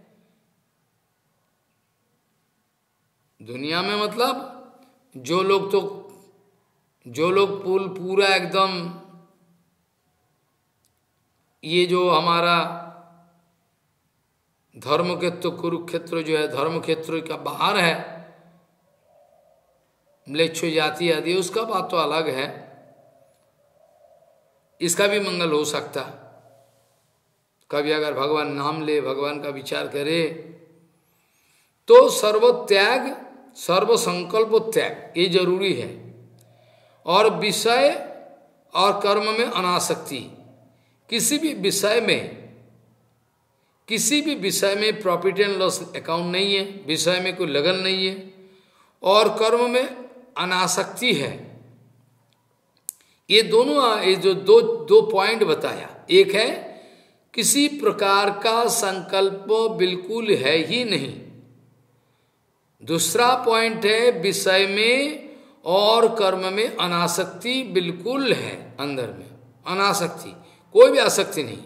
[SPEAKER 1] दुनिया में मतलब जो लोग पूरा एकदम ये जो हमारा धर्म क्षेत्र कुरुक्षेत्र जो है धर्म क्षेत्र का बाहर है, म्लेच्छ जाति आदि, उसका बात तो अलग है, इसका भी मंगल हो सकता। कभी अगर भगवान नाम ले, भगवान का विचार करे तो सर्व त्याग, सर्व संकल्प त्याग ये जरूरी है। और विषय और कर्म में अनासक्ति, किसी भी विषय में प्रॉफिट एंड लॉस अकाउंट नहीं है, विषय में कोई लगन नहीं है, और कर्म में अनासक्ति है। ये दोनों, ये जो दो पॉइंट बताया, एक है किसी प्रकार का संकल्प बिल्कुल है ही नहीं, दूसरा पॉइंट है विषय में और कर्म में अनासक्ति बिल्कुल है, अंदर में अनासक्ति, कोई भी आसक्ति नहीं।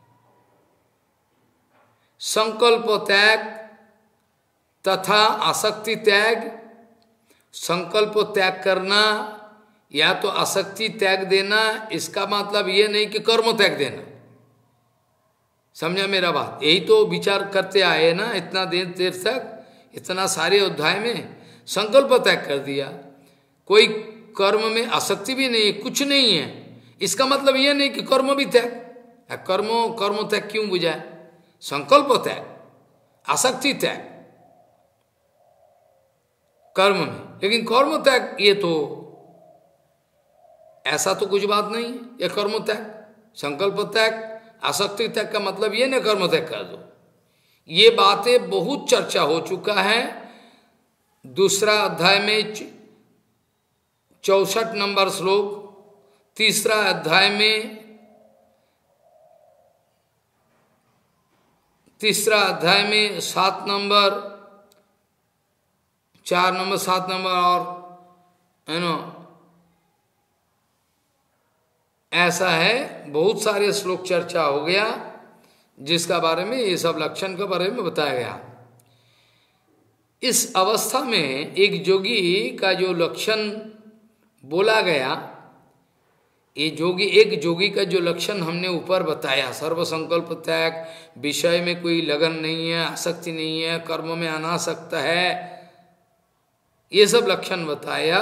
[SPEAKER 1] संकल्प त्याग तथा आसक्ति त्याग, संकल्प त्याग करना या तो आसक्ति त्याग देना, इसका मतलब ये नहीं कि कर्म त्याग देना, समझा मेरा बात? यही तो विचार करते आए ना इतना देर देर तक, इतना सारे अध्याय में संकल्प त्याग कर दिया। कोई कर्म में आसक्ति भी नहीं है, कुछ नहीं है। इसका मतलब यह नहीं कि कर्म भी त्याग, कर्म त्याग क्यों बुझाए? संकल्प त्याग, आसक्ति त्याग कर्म में, लेकिन कर्म त्याग ये तो ऐसा तो कुछ बात नहीं। ये कर्म त्याग, संकल्प त्याग, आसक्ति त्याग का मतलब ये नहीं कर्म त्याग कर दो। ये बातें बहुत चर्चा हो चुका है। दूसरा अध्याय में 64 नंबर श्लोक, तीसरा अध्याय में 7 नंबर, 4 नंबर, 7 नंबर और ऐसा है। बहुत सारे श्लोक चर्चा हो गया जिसका बारे में, ये सब लक्षण के बारे में बताया गया। इस अवस्था में एक योगी का जो लक्षण बोला गया, ये एक योगी का जो लक्षण हमने ऊपर बताया, सर्व संकल्प त्याग, विषय में कोई लगन नहीं है, आसक्ति नहीं है, कर्म में अनासक्त है, ये सब लक्षण बताया।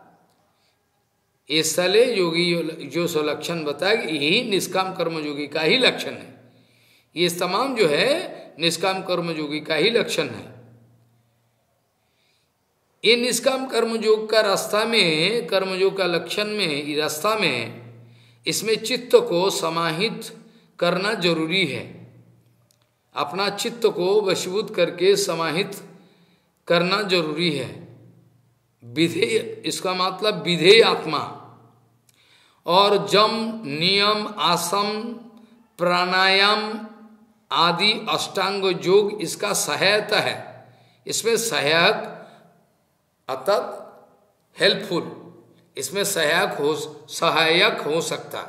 [SPEAKER 1] इस स्थले योगी जो सो लक्षण बताया, यही निष्काम कर्म योगी का ही लक्षण है। ये तमाम जो है निष्काम कर्म योगी का ही लक्षण है। ये निष्काम कर्मयोग का रास्ता में, कर्मयोग का लक्षण में, रास्ता में, इसमें चित्त को समाहित करना जरूरी है। अपना चित्त को वशीभूत करके समाहित करना जरूरी है। विधेय, इसका मतलब विधेय आत्मा, और जम, नियम, आसम, प्राणायाम आदि अष्टांग योग इसका सहायता है। इसमें सहायक अर्थात हेल्पफुल, इसमें सहायक हो सकता।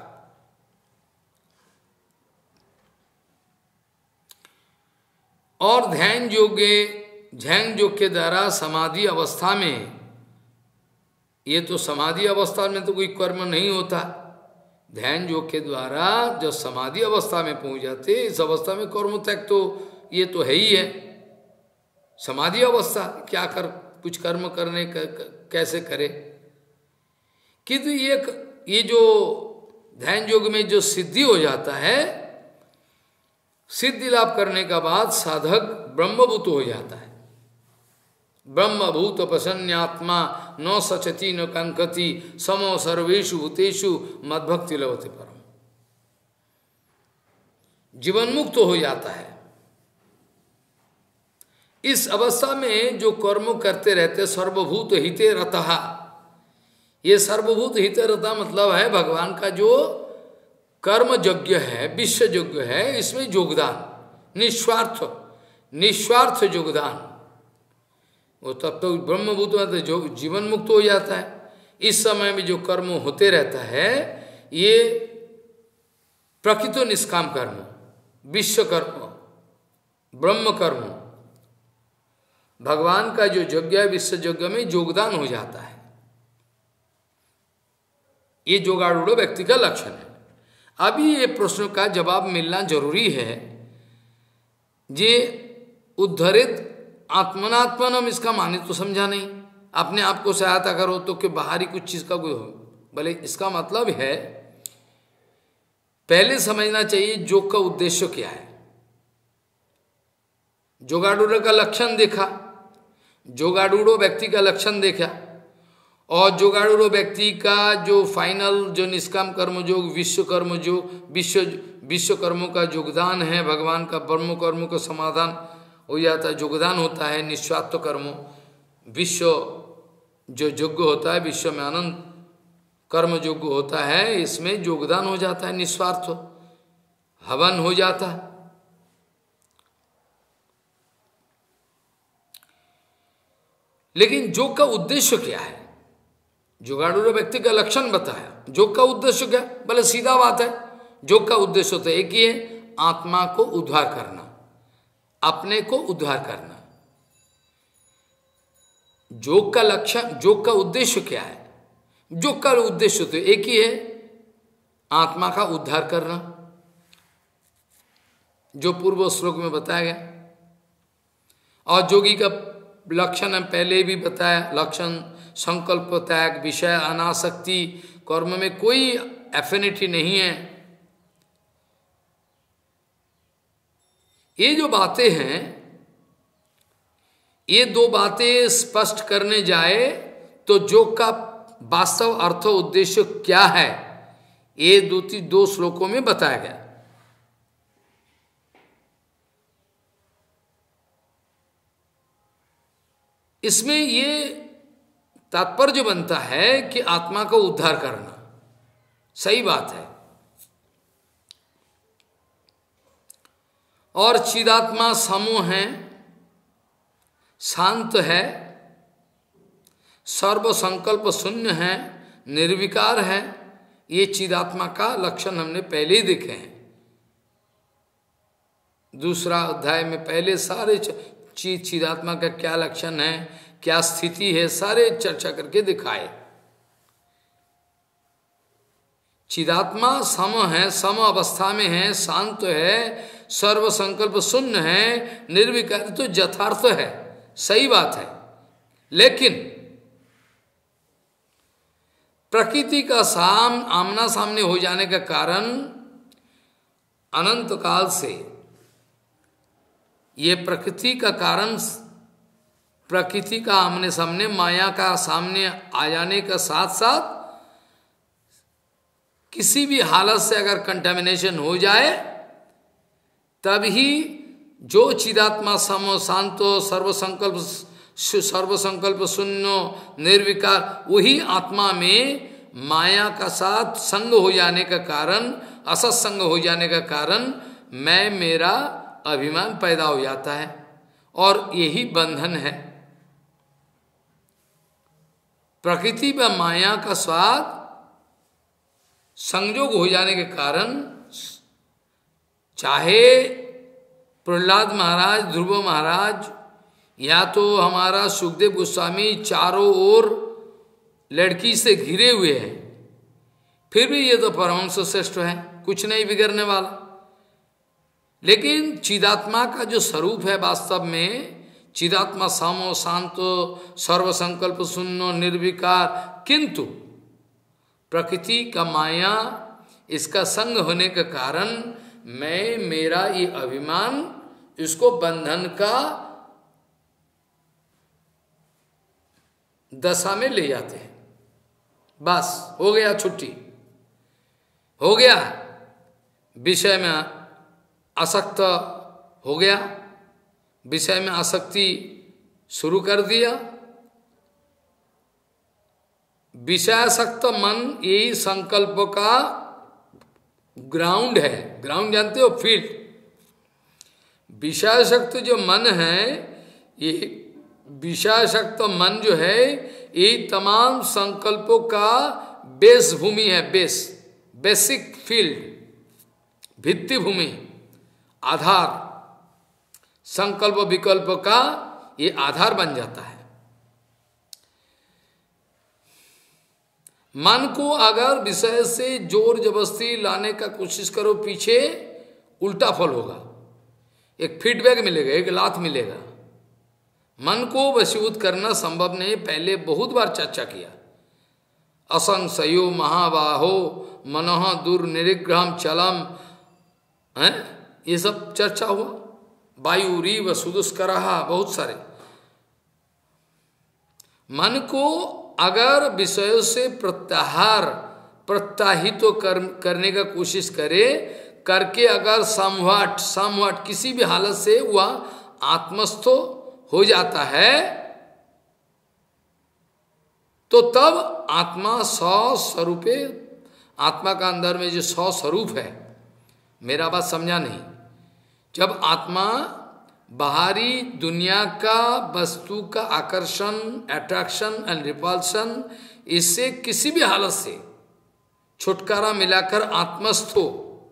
[SPEAKER 1] और ध्यान योग के द्वारा समाधि अवस्था में, ये तो समाधि अवस्था में तो कोई कर्म नहीं होता। ध्यान योग के द्वारा जब समाधि अवस्था में पहुंच जाते, इस अवस्था में कर्म त्याग तो ये तो है ही है। समाधि अवस्था क्या कुछ कर्म करने कैसे करे? किंतु ये जो ध्यान योग में जो सिद्धि हो जाता है, सिद्धि लाभ करने का बाद साधक ब्रह्मभूत हो जाता है। ब्रह्मभूत प्रसन्नात्मा न सचति न कंकति समो सर्वेषु भूतेषु मद्भक्ति लभते परम। जीवन मुक्त हो जाता है। इस अवस्था में जो कर्म करते रहते सर्वभूत हिते रतः, ये सर्वभूत हिते रतः मतलब है भगवान का जो कर्म यज्ञ है, विश्व यज्ञ है, इसमें योगदान, निस्वार्थ योगदान, वो तब तो ब्रह्मभूत में तो जीवन मुक्त हो जाता है। इस समय में जो कर्म होते रहता है, ये प्रकृत निष्काम कर्म, विश्व कर्म, ब्रह्म कर्म, भगवान का जो यज्ञ है विश्व यज्ञ में योगदान हो जाता है। ये योगारूढ़ व्यक्ति का लक्षण है। अभी ये प्रश्न का जवाब मिलना जरूरी है। जे उद्धरित आत्मनात्मनम, इसका माने तो समझा नहीं। अपने आप को सहायता करो तो कि बाहरी कुछ चीज का कोई हो, भले इसका मतलब है पहले समझना चाहिए योग का उद्देश्य क्या है। योगारूढ़ का लक्षण देखा, योगारूढ़ व्यक्ति का लक्षण देखा, और योगारूढ़ व्यक्ति का जो फाइनल जो निष्काम कर्म योग, विश्व कर्म योग, विश्व कर्मों का योगदान है, भगवान का ब्रह्म कर्मों का समाधान हो जाता है, योगदान होता है निस्वार्थ कर्मों, विश्व जो यज्ञ होता है, विश्व में आनंद कर्म यज्ञ होता है, इसमें योगदान हो जाता है, निस्वार्थ हवन हो जाता है। लेकिन योग का उद्देश्य क्या है? योगारूढ़ व्यक्ति का लक्षण बताया, योग का उद्देश्य क्या? भले सीधा बात है, योग का उद्देश्य तो एक ही है, आत्मा को उद्धार करना, अपने को उद्धार करना। योग का लक्षण, योग का उद्देश्य क्या है? योग का उद्देश्य तो एक ही है, आत्मा का उद्धार करना। जो पूर्व श्लोक में बताया गया। और जोगी का लक्षण हम पहले भी बताया, लक्षण संकल्प त्याग, विषय अनासक्ति, कर्म में कोई एफिनिटी नहीं है। ये जो बातें हैं, ये दो बातें स्पष्ट करने जाए तो योग का वास्तव अर्थ उद्देश्य क्या है, ये दो श्लोकों में बताया गया। इसमें ये तात्पर्य बनता है कि आत्मा को उद्धार करना, सही बात है। और चिदात्मा समूह है, शांत है, सर्व संकल्प शून्य है, निर्विकार है। ये चिदात्मा का लक्षण हमने पहले ही देखे हैं। दूसरा अध्याय में पहले सारे चिदात्मा का क्या लक्षण है, क्या स्थिति है, सारे चर्चा करके दिखाए। चिदात्मा सम है, सम अवस्था में है, शांत है, सर्व संकल्प शून्य है, निर्विकार, तो यथार्थ है, सही बात है। लेकिन प्रकृति का आमना सामने हो जाने का कारण अनंत काल से ये प्रकृति का कारण, प्रकृति का आमने सामने, माया का सामने आ जाने का साथ साथ किसी भी हालत से अगर कंटामिनेशन हो जाए तभी जो चिदात्मा सम शांतो सर्वसंकल्प शून्य निर्विकार, वही आत्मा में माया का साथ संग हो जाने का कारण, असत्संग हो जाने का कारण मैं मेरा अभिमान पैदा हो जाता है और यही बंधन है। प्रकृति व माया का स्वाद संयोग हो जाने के कारण, चाहे प्रहलाद महाराज, ध्रुव महाराज, या तो हमारा सुखदेव गोस्वामी चारों ओर लड़की से घिरे हुए हैं, फिर भी ये तो परमहंस श्रेष्ठ है, कुछ नहीं बिगड़ने वाला। लेकिन चिदात्मा का जो स्वरूप है वास्तव में, चिदात्मा समो शांतो सर्वसंकल्प शून्य निर्विकार, किंतु प्रकृति का माया इसका संग होने के कारण मैं मेरा ये अभिमान इसको बंधन का दशा में ले जाते हैं। बस हो गया, छुट्टी हो गया, विषय में आसक्त हो गया, विषय में आसक्ति शुरू कर दिया। विषयासक्त मन यही संकल्प का ग्राउंड है। ग्राउंड जानते हो, फील्ड। विषयासक्त जो मन है, ये विषयासक्त मन जो है, ये तमाम संकल्पों का बेस भूमि है, बेसिक फील्ड, भित्ति भूमि, आधार, संकल्प विकल्प का ये आधार बन जाता है। मन को अगर विषय से जोर जबरदस्ती लाने का कोशिश करो, पीछे उल्टा फल होगा, एक फीडबैक मिलेगा, एक लात मिलेगा। मन को वशीभूत करना संभव नहीं, पहले बहुत बार चर्चा किया। असंशयो महाबाहो मनः दुर्निग्रहम चलम, है ये सब चर्चा हुआ। वायु रीव सुदुष्करहा, बहुत सारे। मन को अगर विषयों से प्रत्याहित करने का कोशिश करे, करके अगर समवट किसी भी हालत से वह आत्मस्थ हो जाता है, तो तब आत्मा स्वस्वरूपे, आत्मा का अंदर में जो स्वस्वरूप है, मेरा बात समझा नहीं, जब आत्मा बाहरी दुनिया का वस्तु का आकर्षण, अट्रैक्शन एंड रिपल्शन, इससे किसी भी हालत से छुटकारा मिलाकर आत्मस्थ हो,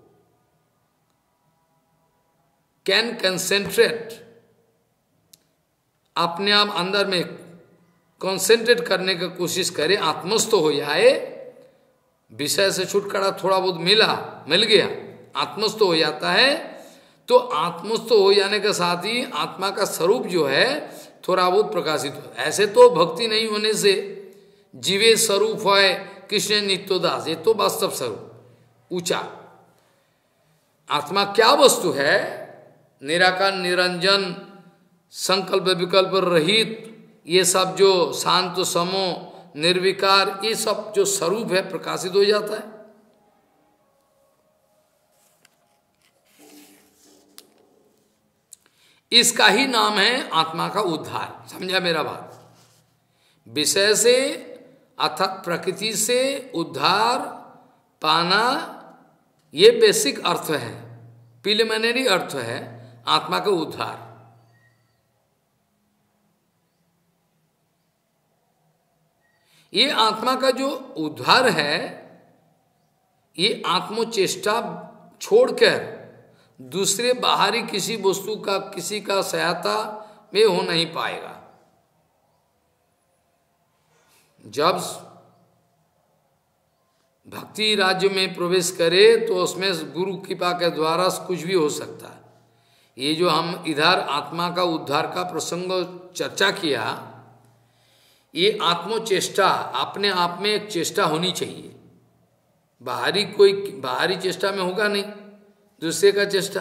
[SPEAKER 1] कैन कंसेंट्रेट, अपने आप अंदर में कंसेंट्रेट करने की कोशिश करे, आत्मस्थ हो जाए, विषय से छुटकारा थोड़ा बहुत मिल गया, आत्मस्थ हो जाता है, तो आत्मस्थ हो जाने के साथ ही आत्मा का स्वरूप जो है थोड़ा बहुत प्रकाशित हो। ऐसे तो भक्ति नहीं होने से जीवे स्वरूप है कृष्ण नित्योदास, ये तो वास्तव स्वरूप ऊंचा। आत्मा क्या वस्तु है? निराकार निरंजन संकल्प विकल्प रहित, ये सब जो शांत समो निर्विकार, ये सब जो स्वरूप है प्रकाशित हो जाता है। इसका ही नाम है आत्मा का उद्धार। समझा मेरा बात? विषय से अर्थात प्रकृति से उद्धार पाना, ये बेसिक अर्थ है, प्रिलिमिनरी अर्थ है आत्मा का उद्धार। ये आत्मा का जो उद्धार है, ये आत्मचेष्टा छोड़कर दूसरे बाहरी किसी वस्तु का, किसी का सहायता में हो नहीं पाएगा। जब भक्ति राज्य में प्रवेश करे तो उसमें गुरु कृपा के द्वारा कुछ भी हो सकता है। ये जो हम इधर आत्मा का उद्धार का प्रसंग चर्चा किया, ये आत्मचेष्टा अपने आप में एक चेष्टा होनी चाहिए। बाहरी कोई बाहरी चेष्टा में होगा नहीं, दूसरे का चेष्टा।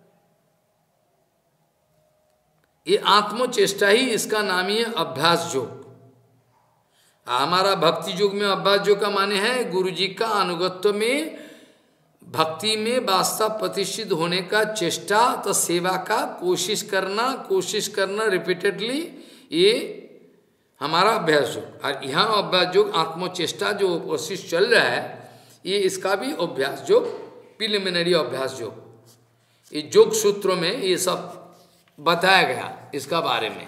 [SPEAKER 1] ये आत्मचेष्टा ही, इसका नाम ही है अभ्यास योग। हमारा भक्ति योग में अभ्यास योग का माने है गुरु जी का अनुगत्य में, भक्ति में वास्तव प्रतिष्ठित होने का चेष्टा, तो सेवा का कोशिश करना रिपीटेडली, ये हमारा अभ्यास योग। और यहाँ अभ्यास योग आत्मचेष्टा जो कोशिश चल रहा है, ये इसका भी अभ्यास योग, प्रिलिमिनरी अभ्यास योग। ये योग सूत्रों में ये सब बताया गया इसका बारे में।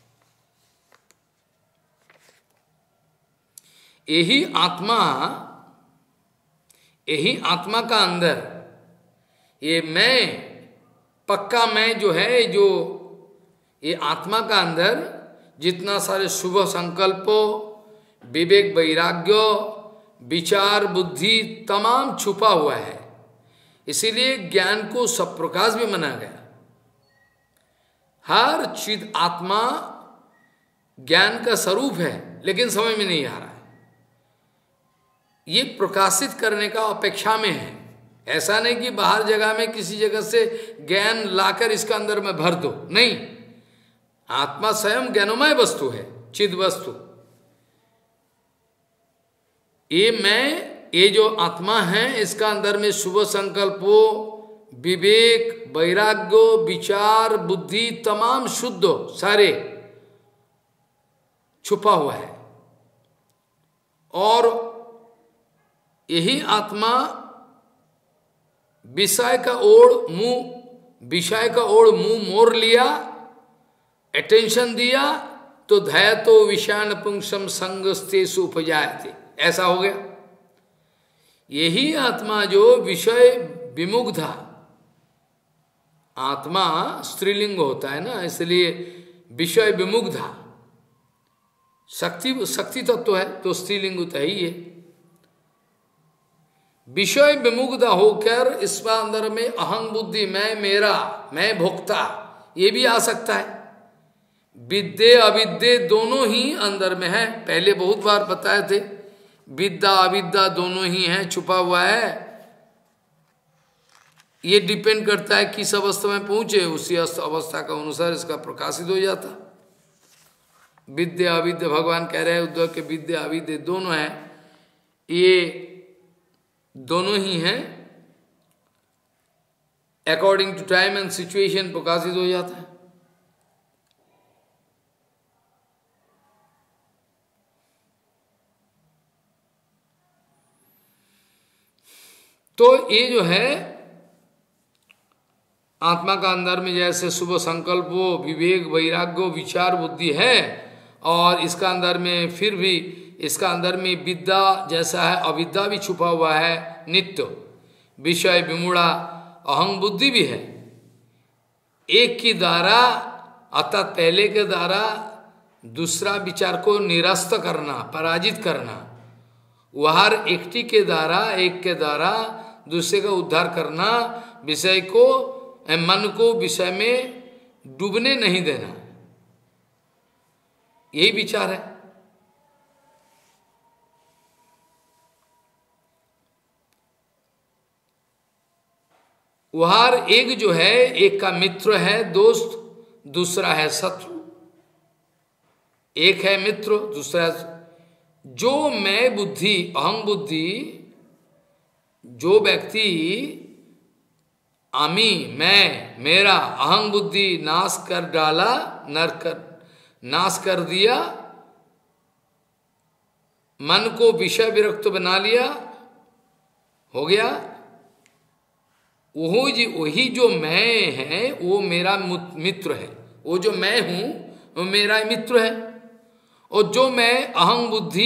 [SPEAKER 1] यही आत्मा का अंदर ये मैं, पक्का मैं जो है, जो ये आत्मा का अंदर जितना सारे शुभ संकल्पों, विवेक वैराग्य, विचार बुद्धि तमाम छुपा हुआ है। इसीलिए ज्ञान को सब प्रकाश भी माना गया। हर चीज आत्मा ज्ञान का स्वरूप है, लेकिन समझ में नहीं आ रहा है। ये प्रकाशित करने का अपेक्षा में है। ऐसा नहीं कि बाहर जगह में किसी जगह से ज्ञान लाकर इसका अंदर में भर दो, नहीं। आत्मा स्वयं ज्ञानमय वस्तु है, चिद वस्तु। ये मैं, ये जो आत्मा है, इसका अंदर में शुभ संकल्पों, विवेक वैराग्य, विचार बुद्धि तमाम शुद्ध सारे छुपा हुआ है। और यही आत्मा विषय का ओर मुंह मोड़ लिया, अटेंशन दिया, तो धैर्य तो विषाण पुंसम संगस्तेषु उपजायते, ऐसा हो गया। यही आत्मा जो विषय विमुख था, आत्मा स्त्रीलिंग होता है ना, इसलिए विषय विमुख था। शक्ति तत्व है तो स्त्रीलिंग होता ही है। विषय विमुग्ध होकर इस अंदर में अहं बुद्धि, मैं मेरा, मैं भोक्ता, ये भी आ सकता है। विद्ये अविद्ये दोनों ही अंदर में है। पहले बहुत बार बताए थे, विद्या अविद्या दोनों ही है, छुपा हुआ है। ये डिपेंड करता है किस अवस्था में पहुंचे, उसी अवस्था का अनुसार इसका प्रकाशित हो जाता। विद्या अविद्या, भगवान कह रहे हैं उद्धव के विद्या अविद्या दोनों है, ये दोनों ही हैं। According to time and situation प्रकाशित हो जाता है। तो ये जो है आत्मा का अंदर में जैसे शुभ संकल्प हो, विवेक वैराग्य विचार बुद्धि है, और इसका अंदर में फिर भी इसका अंदर में विद्या जैसा है, अविद्या भी छुपा हुआ है, नित्य विषय विमूढ़ा अहं बुद्धि भी है। एक की द्वारा अर्थात पहले के द्वारा दूसरा विचार को निरस्त करना, पराजित करना, वह एक के द्वारा दूसरे का उद्धार करना, विषय को मन को विषय में डूबने नहीं देना, यही विचार है। वहां एक जो है, एक का मित्र है दोस्त, दूसरा है शत्रु। एक है मित्र, दूसरा जो मैं बुद्धि, अहम बुद्धि, जो व्यक्ति आमी, मैं, मेरा अहम बुद्धि नाश कर डाला, नाश कर दिया, मन को विषय विरक्त बना लिया, हो गया, वही जो मैं है वो मेरा मित्र है। वो जो मैं हूं वो मेरा मित्र है। और जो मैं अहम बुद्धि,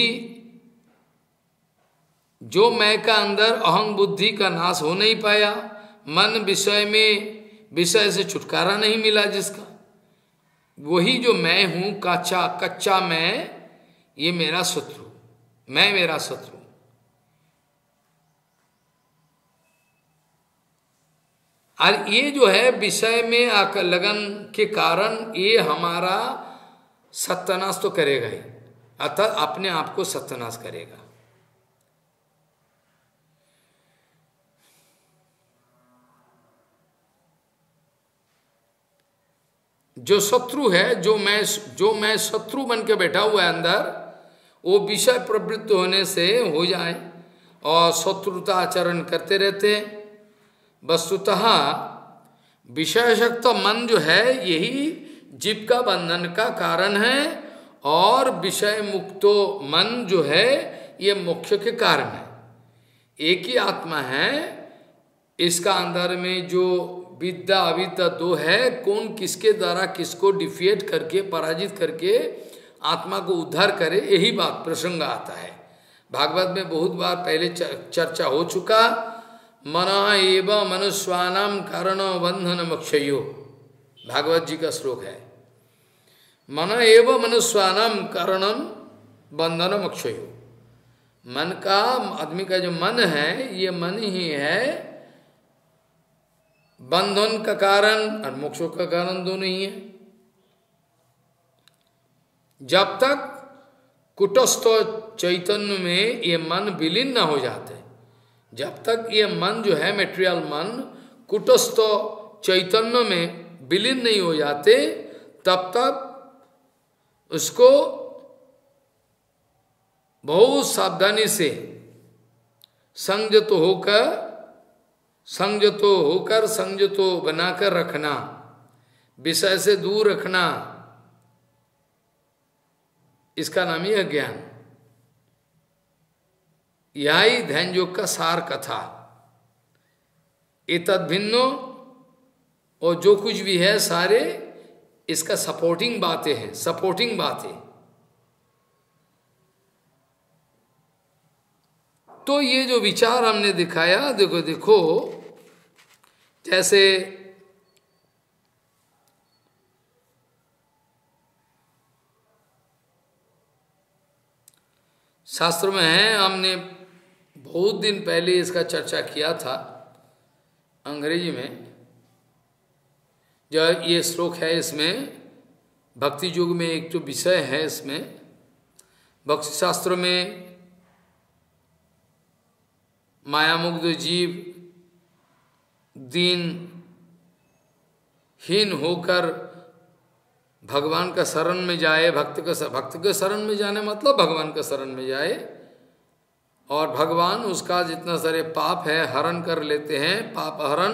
[SPEAKER 1] जो मैं का अंदर अहम बुद्धि का नाश हो नहीं पाया, मन विषय में, विषय से छुटकारा नहीं मिला जिसका, वही जो मैं हूं, कच्चा मैं, ये मेरा शत्रु, मैं मेरा शत्रु। और ये जो है विषय में आकर लगन के कारण ये हमारा सत्यानाश तो करेगा ही, अर्थात अपने आप को सत्यानाश करेगा। जो शत्रु है, जो मैं शत्रु बन के बैठा हुआ है अंदर, वो विषय प्रवृत्त होने से हो जाए और शत्रुता आचरण करते रहते हैं। वस्तुतः विषयशक्त मन जो है यही जीव का बंधन का कारण है, और विषय मुक्तो मन जो है ये मोक्ष के कारण है। एक ही आत्मा है, इसका अंदर में जो विद्या अविद्या दो है, कौन किसके द्वारा किसको डिफिएट करके, पराजित करके आत्मा को उद्धार करे, यही बात प्रसंग आता है। भागवत में बहुत बार पहले चर्चा हो चुका। मना एव मनुष्वानाम कारण बंधन मोक्षयो, भागवत जी का श्लोक है। मना एव मनुष्वानाम कारणम बंधन मोक्षयो, मन का, आदमी का जो मन है, ये मन ही है बंधन का कारण और मोक्षों का कारण, दोनों ही है। जब तक कुटस्थ चैतन्य में ये मन विलीन न हो जाते, जब तक ये मन जो है मेटेरियल मन कुटस्थ चैतन्य में विलीन नहीं हो जाते, तब तक उसको बहुत सावधानी से संयत बनाकर रखना, विषय से दूर रखना, इसका नाम ही है ज्ञान। यही ध्यान योग का सार कथा। एतद भिन्नो, और जो कुछ भी है सारे इसका सपोर्टिंग बातें हैं, सपोर्टिंग बातें। तो ये जो विचार हमने दिखाया, देखो जैसे शास्त्र में है, हमने बहुत दिन पहले इसका चर्चा किया था अंग्रेजी में। जो ये श्लोक है, इसमें भक्ति युग में एक जो विषय है, इसमें भक्ति शास्त्र में मायामुग्ध जीव दीन हीन होकर भगवान का शरण में जाए, भक्त के शरण में जाने मतलब भगवान का शरण में जाए, और भगवान उसका जितना सारे पाप है हरण कर लेते हैं, पाप हरण।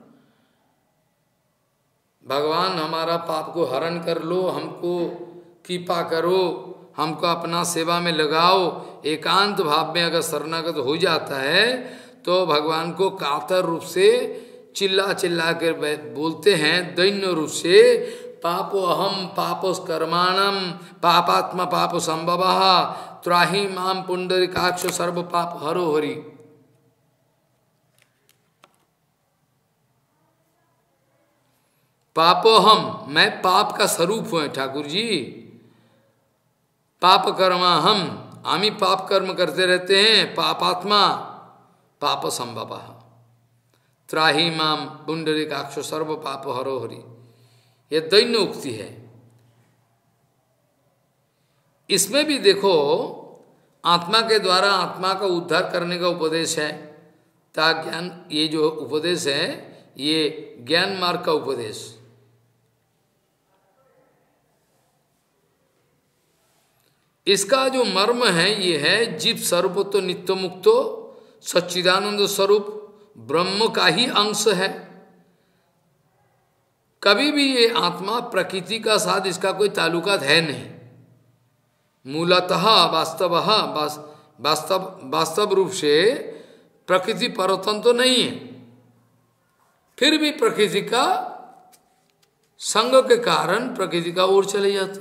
[SPEAKER 1] भगवान हमारा पाप को हरण कर लो, हमको कृपा करो, हमको अपना सेवा में लगाओ। एकांत भाव में अगर शरणागत हो जाता है तो भगवान को कातर रूप से चिल्ला चिल्ला कर बोलते हैं, दैन्य रूप से, पापो अहम पापोस कर्माणम पापात्मा पाप संभव त्राही माम पुंडरीकाक्ष सर्व पाप हरो हरि। पापो हम, मैं पाप का स्वरूप हूं ठाकुर जी। पाप कर्मा हम ही पाप कर्म करते रहते हैं, पापात्मा पाप संभव त्राही माम पुंडरीकाक्ष सर्व पाप हरो हरि, यह दैन्य उक्ति है। इसमें भी देखो आत्मा के द्वारा आत्मा का उद्धार करने का उपदेश है। ता ज्ञान, ये जो उपदेश है ये ज्ञान मार्ग का उपदेश। इसका जो मर्म है ये है जीव सर्वतो नित्य मुक्तो सच्चिदानंद स्वरूप ब्रह्म का ही अंश है। कभी भी ये आत्मा प्रकृति का साथ इसका कोई ताल्लुकात है नहीं। मूलतः वास्तव रूप से प्रकृति परतन तो नहीं है, फिर भी प्रकृति का संग के कारण प्रकृति का ओर चले जाते।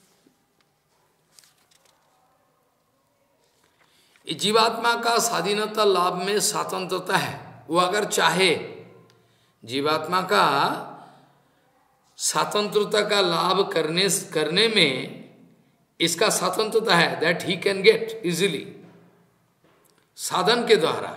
[SPEAKER 1] जीवात्मा का स्वाधीनता लाभ में स्वतंत्रता है। वो अगर चाहे जीवात्मा का स्वतंत्रता का लाभ करने में इसका स्वतंत्रता है, that he can get easily साधन के द्वारा।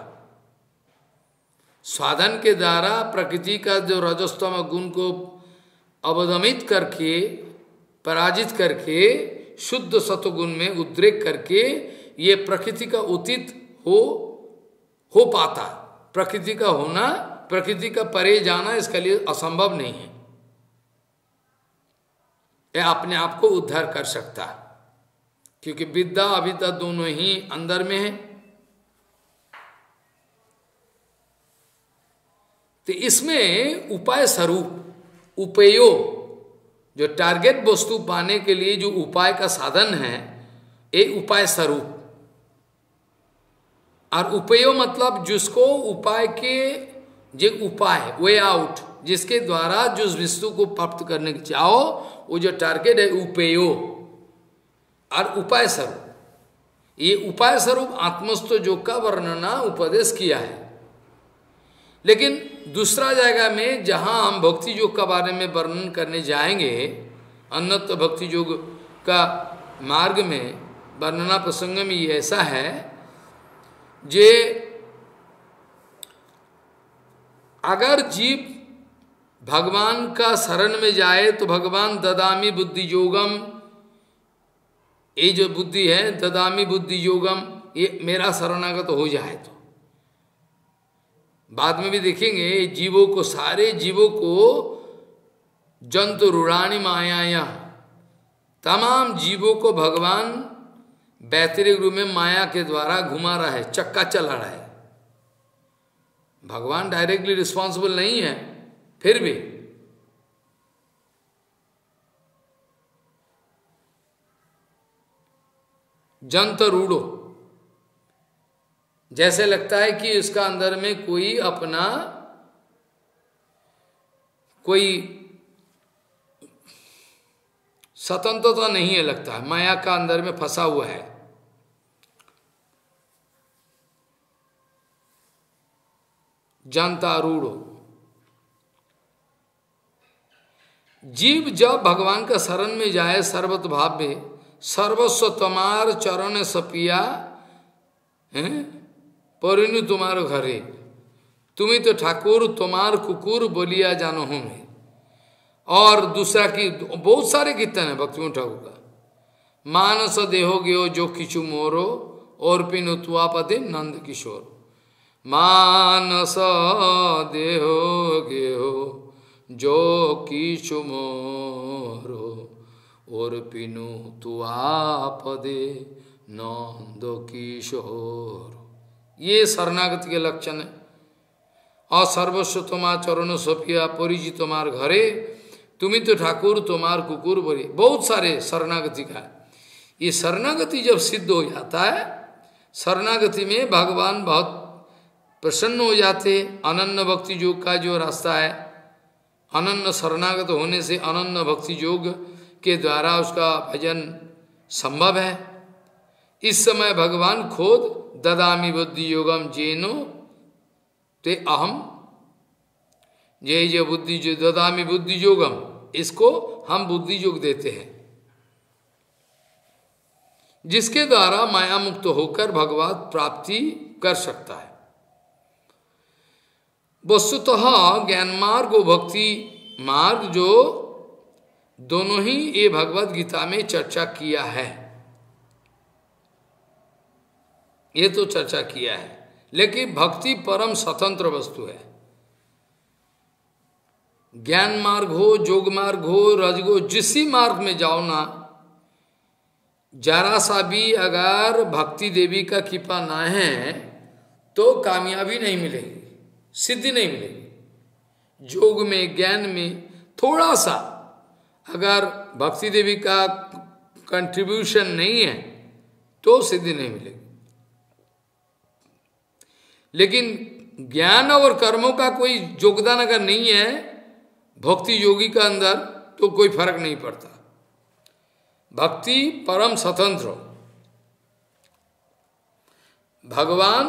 [SPEAKER 1] साधन के द्वारा प्रकृति का जो रजस्तम गुण को अवदमित करके पराजित करके शुद्ध सत्वगुण में उद्रेक करके ये प्रकृति का उचित हो पाता। प्रकृति का होना, प्रकृति का परे जाना इसके लिए असंभव नहीं है। यह अपने आप को उद्धार कर सकता, क्योंकि विद्या अविद्या दोनों ही अंदर में है। तो इसमें उपाय स्वरूप उपेयो, जो टारगेट वस्तु पाने के लिए जो उपाय का साधन है, एक उपाय स्वरूप। और उपेयो मतलब जिसको उपाय के जो उपाय वे आउट, जिसके द्वारा जिस वस्तु को प्राप्त करने के चाहो वो जो टारगेट है उपेयो। और उपाय स्वरूप, ये उपाय स्वरूप आत्मस्थ योग का वर्णना उपदेश किया है। लेकिन दूसरा जगह में जहां हम भक्ति योग का बारे में वर्णन करने जाएंगे, अन्यत्र भक्ति योग का मार्ग में वर्णना प्रसंग में ये ऐसा है जे अगर जीव भगवान का शरण में जाए तो भगवान ददामी बुद्धि योगम, ये जो बुद्धि है ददामी बुद्धि योगम, ये मेरा शरणागत हो जाए तो बाद में भी देखेंगे जीवों को, सारे जीवों को जंतु रूढ़ानी माया, तमाम जीवों को भगवान वैतरिक रूप में माया के द्वारा घुमा रहा है, चक्का चला रहा है। भगवान डायरेक्टली रिस्पॉन्सिबल नहीं है, फिर भी जंत रूढ़ो, जैसे लगता है कि इसका अंदर में कोई अपना कोई स्वतंत्रता नहीं है, लगता है माया का अंदर में फंसा हुआ है। जनता रूढ़ो, जीव जब भगवान का शरण में जाए सर्वत भाव में, सर्वस्व तुम्हार चरण सपिया परिणु तुम्हारो घरे, तुम्हें तो ठाकुर तुम्हार कुकुर बोलिया जानो हूं मैं। और दूसरा की बहुत सारे कीर्तन है भक्ति ठाकुर का। मानस देहो गयो जो किचु मोरो और पिनु तुआपदे नंद किशोर। मानस देहो गयो जो किचु मोरो और पिनु तुआपदे नंद किशोर। ये शरणागति के लक्षण है। और सर्वस्व तुम्हार चरण सफिया परिचित तुम्हार घरे, तुम्हें तो ठाकुर तुम्हार कुकुर बोले। बहुत सारे शरणागति का। ये शरणागति जब सिद्ध हो जाता है, शरणागति में भगवान बहुत प्रसन्न हो जाते। अनन्य भक्ति योग का जो रास्ता है, अनन्य शरणागत होने से अनन्य भक्ति योग के द्वारा उसका भजन संभव है। इस समय भगवान खुद ददामी बुद्धि योगम जेनो ते अहम, ये बुद्धि जो ददामी बुद्धि योगम, इसको हम बुद्धि योग देते हैं, जिसके द्वारा माया मुक्त होकर भगवत प्राप्ति कर सकता है। वस्तुतः ज्ञान मार्ग और भक्ति मार्ग जो दोनों ही ये भगवत गीता में चर्चा किया है, ये तो चर्चा किया है। लेकिन भक्ति परम स्वतंत्र वस्तु है। ज्ञान मार्ग हो, योग मार्ग हो, रजगो, जिसी मार्ग में जाओ ना, जरा सा भी अगर भक्ति देवी का कृपा ना है तो कामयाबी नहीं मिलेगी, सिद्धि नहीं मिलेगी। योग में, ज्ञान में थोड़ा सा अगर भक्ति देवी का कंट्रीब्यूशन नहीं है तो सिद्धि नहीं मिलेगी। लेकिन ज्ञान और कर्मों का कोई योगदान अगर नहीं है भक्ति योगी का अंदर तो कोई फर्क नहीं पड़ता। भक्ति परम स्वतंत्र। भगवान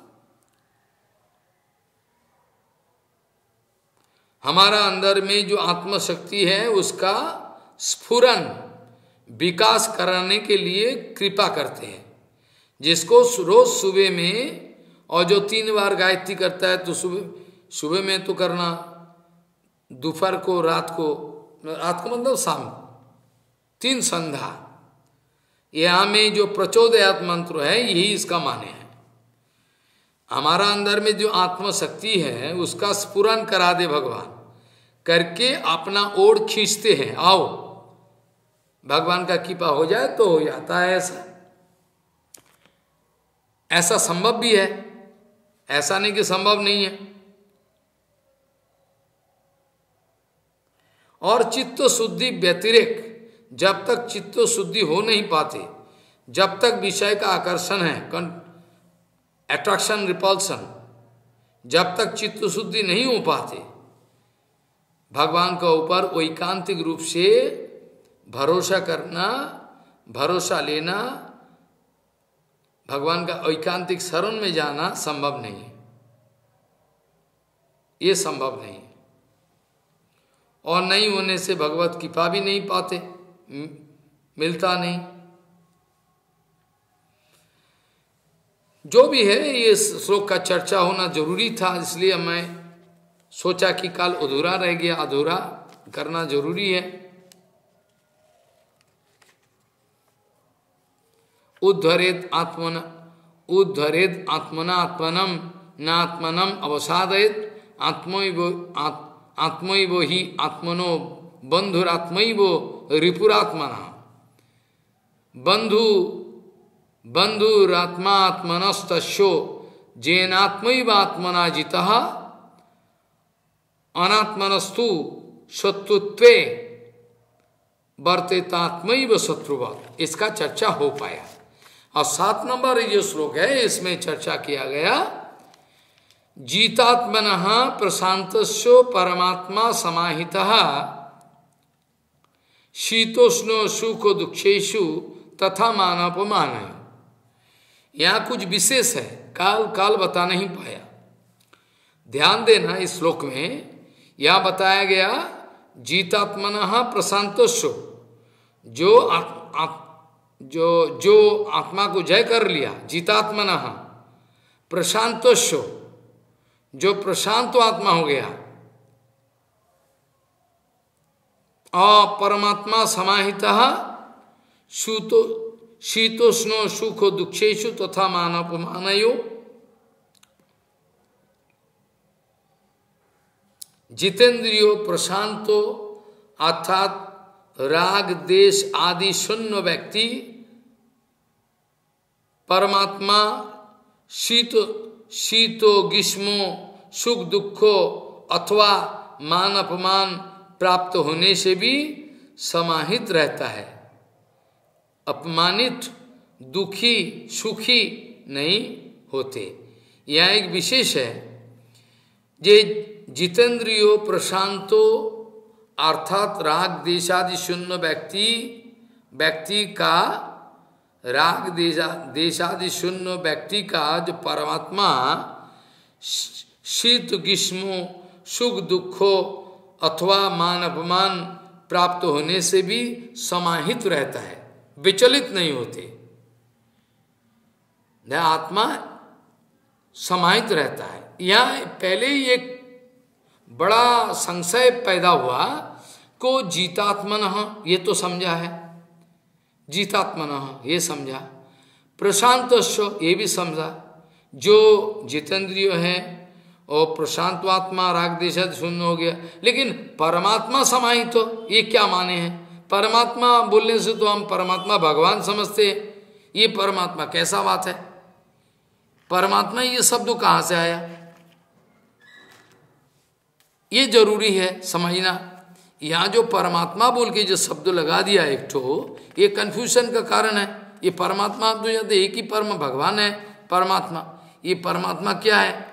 [SPEAKER 1] हमारा अंदर में जो आत्मशक्ति है उसका स्फुरन विकास कराने के लिए कृपा करते हैं। जिसको रोज सुबह में, और जो 3 बार गायत्री करता है तो सुबह में तो करना, दोपहर को, रात को मतलब शाम को, 3 संध्या। यहाँ में जो प्रचोदयात्म मंत्र है यही इसका माने है। हमारा अंदर में जो आत्मशक्ति है उसका स्फुरन करा दे भगवान, करके अपना ओर खींचते हैं। आओ, भगवान का कृपा हो जाए तो हो जाता है। ऐसा संभव भी है, ऐसा नहीं कि संभव नहीं है। और चित्त शुद्धि व्यतिरेक, जब तक चित्त शुद्धि हो नहीं पाते, जब तक विषय का आकर्षण है, अट्रैक्शन रिपल्सन, जब तक चित्त शुद्धि नहीं हो पाते, भगवान का ऊपर एकांतिक रूप से भरोसा करना, भरोसा लेना, भगवान का एकांतिक शरण में जाना संभव नहीं है। ये संभव नहीं है। और नहीं होने से भगवत कृपा भी नहीं पाते, मिलता नहीं। जो भी है, ये श्लोक का चर्चा होना जरूरी था, इसलिए मैं सोचा कि कल अधूरा रह गया, अधूरा करना जरूरी है। उद्धरेत आत्मना आत्मनम न आत्मनम अवसादयत आत्मैव ही आत्मनो बंधुरात्मैव रिपुरात्मना बंधुरात्मात्मनस्तस्यो जेनात्मैव आत्मना जितः अनात्मनस्तु शत्रुत्वे वर्तेतात्मैव शत्रुवत्। इसका चर्चा हो पाया। और 7 नंबर जो श्लोक है इसमें चर्चा किया गया, जीतात्मनः प्रशांतस्यो परमात्मा समाहितः शीतोष्ण सुख दुखेषु तथा मानवपमानय। यहाँ कुछ विशेष है, काल बता नहीं पाया। ध्यान देना, इस श्लोक में यह बताया गया जीतात्मनः प्रशांतस्यो, जो आत्मा को जय कर लिया, जीतात्मनः प्रशांतस्यो, जो प्रशांत आत्मा हो गया, और परमात्मा समाहितः शीतोष्ण सुख दुखेषु तथा मानवपमानयो। जितेंद्रियो प्रशांतो अर्थात राग देश आदि शून्य व्यक्ति, परमात्मा शीतो ग्रीष्मो सुख दुखो अथवा मान अपमान प्राप्त होने से भी समाहित रहता है, अपमानित दुखी सुखी नहीं होते। यह एक विशेष है। जे जितेंद्रियो प्रशांतो अर्थात राग देशादि शून्य व्यक्ति का, राग देशादि शून्य व्यक्ति का जो परमात्मा शीत ग्रीष्मो सुख दुखो अथवा मान अपमान प्राप्त होने से भी समाहित रहता है, विचलित नहीं होते। आत्मा समाहित रहता है। यहाँ पहले ही एक बड़ा संशय पैदा हुआ को जीतात्मन, ये तो समझा है, जीतात्मन ये समझा, प्रशांतस्व ये भी समझा, जो जितेंद्रिय है और प्रशांतवात्मा राग देश शून्य हो गया, लेकिन परमात्मा समाहित तो ये क्या माने हैं? परमात्मा बोलने से तो हम परमात्मा भगवान समझते हैं, ये परमात्मा कैसा बात है? परमात्मा ये शब्द कहाँ से आया? ये जरूरी है समझना। यहाँ जो परमात्मा बोल के जो शब्द लगा दिया एक ठो, ये कन्फ्यूजन का कारण है। ये परमात्मा तो कहते एक ही परम भगवान है परमात्मा, ये परमात्मा क्या है?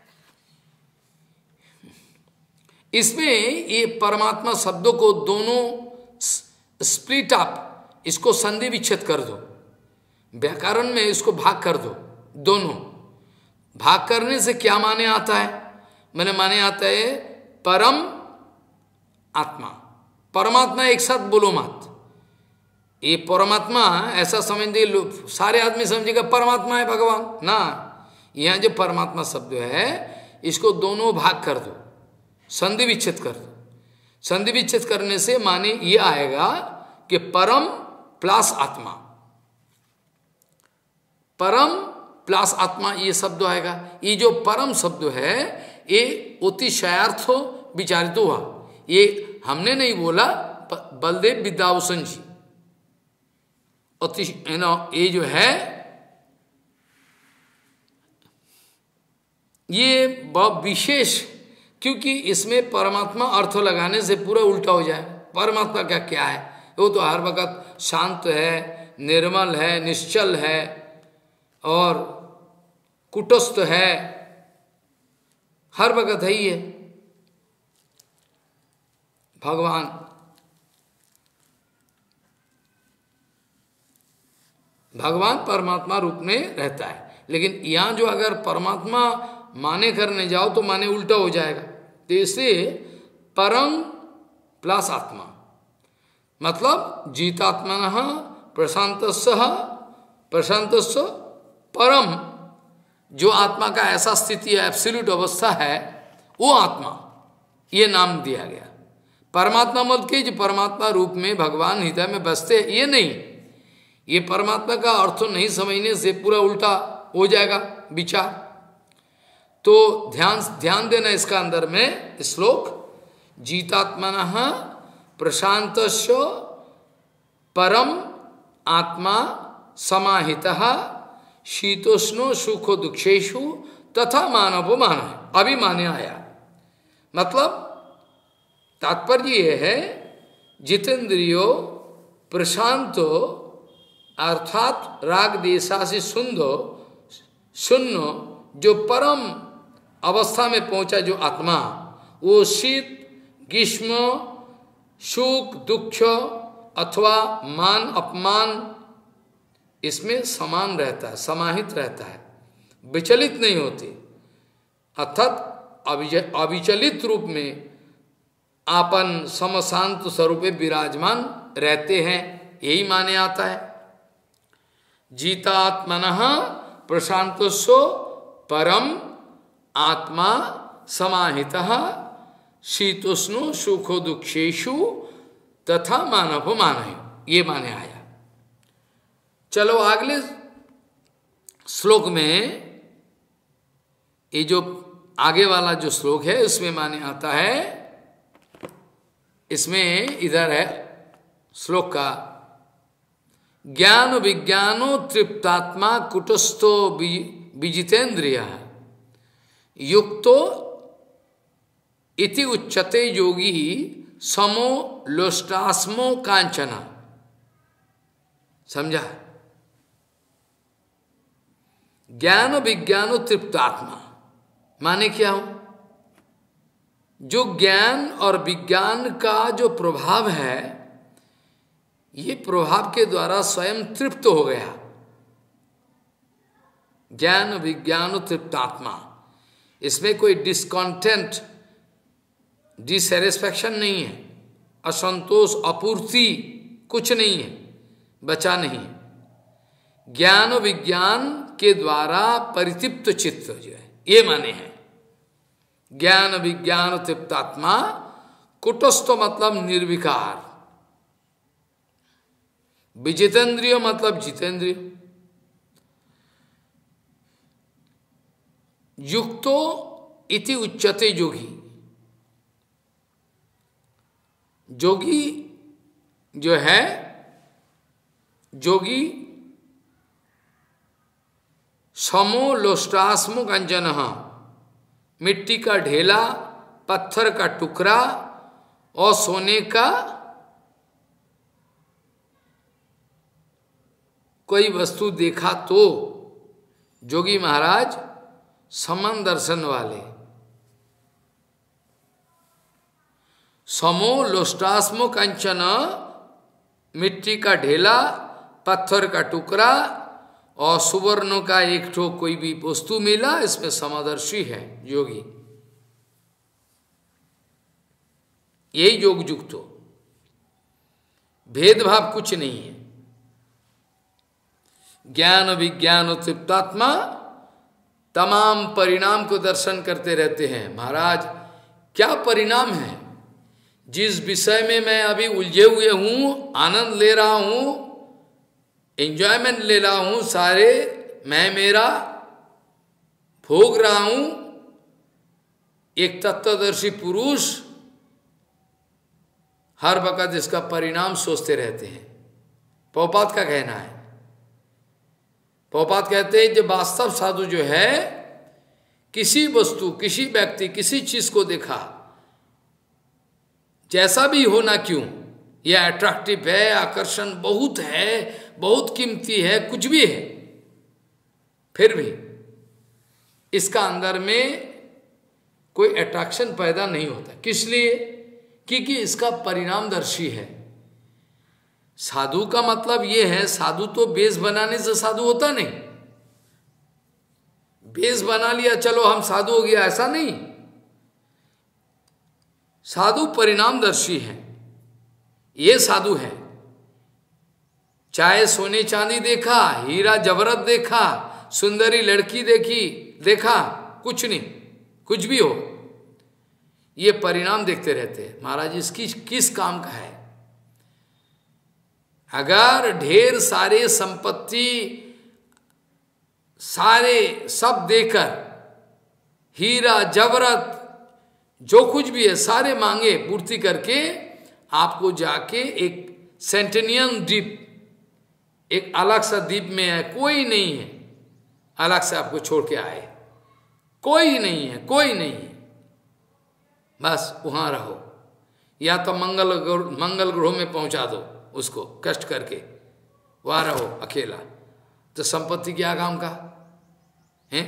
[SPEAKER 1] इसमें ये परमात्मा शब्दों को दोनों स्प्लिट अप, इसको संधि विच्छेद कर दो, व्याकरण में इसको भाग कर दो। दोनों भाग करने से क्या माने आता है? मैंने माने आता है परम आत्मा, परमात्मा एक साथ बोलो मत। ये परमात्मा ऐसा समझ दे, सारे आदमी समझेगा परमात्मा है भगवान ना। यहाँ जो परमात्मा शब्द है इसको दोनों भाग कर दो, संधि विच्छेद कर दो। संधि विच्छेद करने से माने ये आएगा कि परम प्लस आत्मा, परम प्लस आत्मा ये शब्द आएगा। ये जो परम शब्द है ये अतिशयार्थ विचारित हुआ, ये हमने नहीं बोला, बलदेव विद्याभूषण जी अति ये जो है ये बहुत विशेष, क्योंकि इसमें परमात्मा अर्थ लगाने से पूरा उल्टा हो जाए। परमात्मा का क्या है? वो तो हर वक्त शांत है, निर्मल है, निश्चल है और कुटस्थ है, हर वक्त है ही है भगवान। भगवान परमात्मा रूप में रहता है, लेकिन यहाँ जो अगर परमात्मा माने करने जाओ तो माने उल्टा हो जाएगा। तो इसलिए परम प्लस आत्मा मतलब जीतात्मन प्रशांतस्व परम, जो आत्मा का ऐसा स्थिति है, एब्सोल्यूट अवस्था है, वो आत्मा, ये नाम दिया गया। परमात्मा मत के जो परमात्मा रूप में भगवान हृदय में बसते, ये नहीं, ये परमात्मा का अर्थ नहीं समझने से पूरा उल्टा हो जाएगा विचार। तो ध्यान देना इसका अंदर में श्लोक, जीतात्मनः प्रशांतस्व परम आत्मा समाहितः शीतोष्णो सुखो दुखेषु तथा मानवो मानव। अभी माने आया, मतलब तात्पर्य ये है जितेंद्रियो प्रशांतो अर्थात राग देशा से शून्य जो परम अवस्था में पहुंचा जो आत्मा, वो शीत ग्रीष्म सुख दुख अथवा मान अपमान इसमें समान रहता है, समाहित रहता है, विचलित नहीं होती, अर्थात अविचलित रूप में आपन समशांत स्वरूप विराजमान रहते हैं, यही माने आता है। जीतात्मनः प्रशांतस्व परम आत्मा समाहितः शीतोष्णो सुखो दुखेषु तथा मानव मानव, ये माने आया। चलो अगले श्लोक में, ये जो आगे वाला जो श्लोक है उसमें माने आता है, इसमें इधर है श्लोक का, ज्ञान विज्ञानो तृप्तात्मा कुटस्थो विजितेन्द्रिय युक्तो इति उच्यते योगी समो लोष्टास्मो कांचना। समझा? ज्ञान विज्ञानो तृप्तात्मा माने क्या हो? जो ज्ञान और विज्ञान का जो प्रभाव है, ये प्रभाव के द्वारा स्वयं तृप्त हो गया। ज्ञान विज्ञान तृप्तात्मा, इसमें कोई डिस्कॉन्टेंट डिसैटिस्फैक्शन नहीं है, असंतोष अपूर्ति कुछ नहीं है, बचा नहीं। ज्ञान विज्ञान के द्वारा परितृप्त चित्त जो है, ये माने हैं। ज्ञान विज्ञान तृप्तात्मा, कुटस्थ मतलब निर्विकार, विजितेंद्रिय मतलब जितेंद्रिय, युक्तो इति उच्यते योगी। योगी जो है, योगी समो लोष्टास्मु गंजन, मिट्टी का ढेला, पत्थर का टुकड़ा और सोने का कोई वस्तु देखा तो जोगी महाराज समान दर्शन वाले। समो लोष्टास्मो कंचन, मिट्टी का ढेला, पत्थर का टुकड़ा और सुवर्ण का एक ठो कोई भी वस्तु मिला, इसमें समदर्शी है योगी। यही योग युक्त हो, भेदभाव कुछ नहीं है। ज्ञान विज्ञान तृप्तात्मा तमाम परिणाम को दर्शन करते रहते हैं। महाराज क्या परिणाम है? जिस विषय में मैं अभी उलझे हुए हूं, आनंद ले रहा हूं, एंजॉयमेंट ले रहा हूं, सारे मैं मेरा भोग रहा हूं, एक तत्वदर्शी पुरुष हर वक्त इसका परिणाम सोचते रहते हैं। प्रभुपाद का कहना है, प्रभुपाद कहते हैं जो वास्तव साधु जो है, किसी वस्तु, किसी व्यक्ति, किसी चीज को देखा, जैसा भी होना क्यों, यह अट्रैक्टिव है, आकर्षण बहुत है, बहुत कीमती है, कुछ भी है, फिर भी इसका अंदर में कोई अट्रैक्शन पैदा नहीं होता। किस लिए? क्योंकि इसका परिणामदर्शी है। साधु का मतलब ये है, साधु तो बेस बनाने से साधु होता नहीं। बेस बना लिया चलो हम साधु हो गया, ऐसा नहीं। साधु परिणामदर्शी है, ये साधु है। चाहे सोने चांदी देखा, हीरा जवरत देखा, सुंदरी लड़की देखा, कुछ नहीं, कुछ भी हो, ये परिणाम देखते रहते हैं। महाराज इसकी किस काम का है? अगर ढेर सारे संपत्ति सारे सब देकर, हीरा जवरत जो कुछ भी है सारे मांगे पूर्ति करके, आपको जाके एक सेंटेनियन द्वीप, एक अलग सा द्वीप में है, कोई नहीं है, अलग से आपको छोड़ के आए, कोई नहीं है, कोई नहीं है, बस वहां रहो, या तो मंगल ग्रहों में पहुंचा दो उसको कष्ट करके, वहां रहो अकेला। तो संपत्ति क्या काम का है?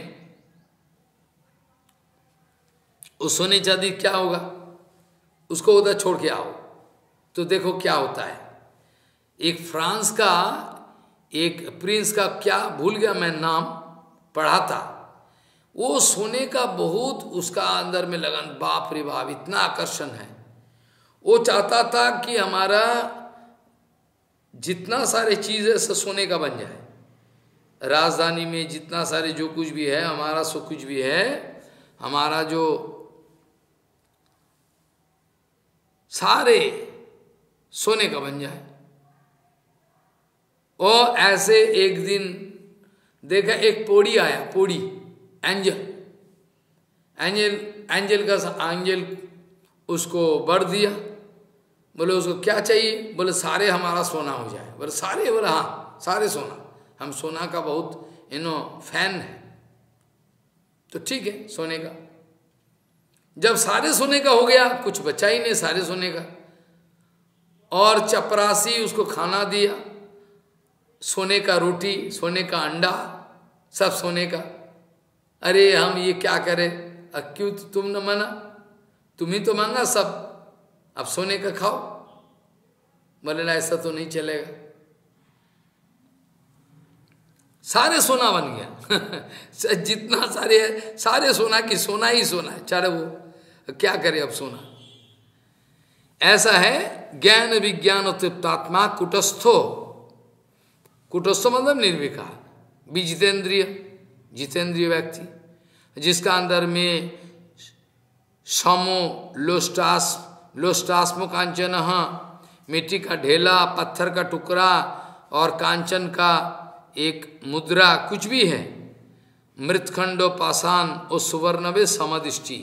[SPEAKER 1] उस सोने चांदी क्या होगा? उसको उधर छोड़ के आओ तो देखो क्या होता है। एक फ्रांस का एक प्रिंस का, क्या भूल गया मैं नाम, पढ़ा था, वो सोने का बहुत उसका अंदर में लगन, बाप रे बाप इतना आकर्षण है। वो चाहता था कि हमारा जितना सारे चीज है सब सोने का बन जाए, राजधानी में जितना सारे जो कुछ भी है हमारा, सो कुछ भी है हमारा, जो सारे सोने का बन जाए। और ऐसे एक दिन देखा एक पोड़ी आया, पोड़ी एंजल उसको वर दिया, बोले उसको क्या चाहिए? बोले सारे हमारा सोना हो जाए। बोले सारे? बोले हाँ सारे सोना, हम सोना का बहुत फैन है। तो ठीक है सोने का, जब सारे सोने का हो गया, कुछ बचा ही नहीं सारे सोने का, और चपरासी उसको खाना दिया, सोने का रोटी, सोने का अंडा, सब सोने का। अरे हम ये क्या करें, क्यों तुम न माना, तुम ही तो मांगा सब, अब सोने का खाओ। बोले ना ऐसा तो नहीं चलेगा, सारे सोना बन गया जितना सारे है सारे सोना की सोना ही सोना है, चाहे वो क्या करे अब सोना। ऐसा है ज्ञान विज्ञान तृप्तात्मा कुटस्थो, कुटस्थो मतलब निर्विकार, जितेंद्रिय व्यक्ति, जिसका अंदर में समो लोष्टास्म कांचन, मिट्टी का ढेला, पत्थर का टुकड़ा और कांचन का एक मुद्रा, कुछ भी है, मृतखंडो पाषाण और सुवर्णवे समदृष्टि,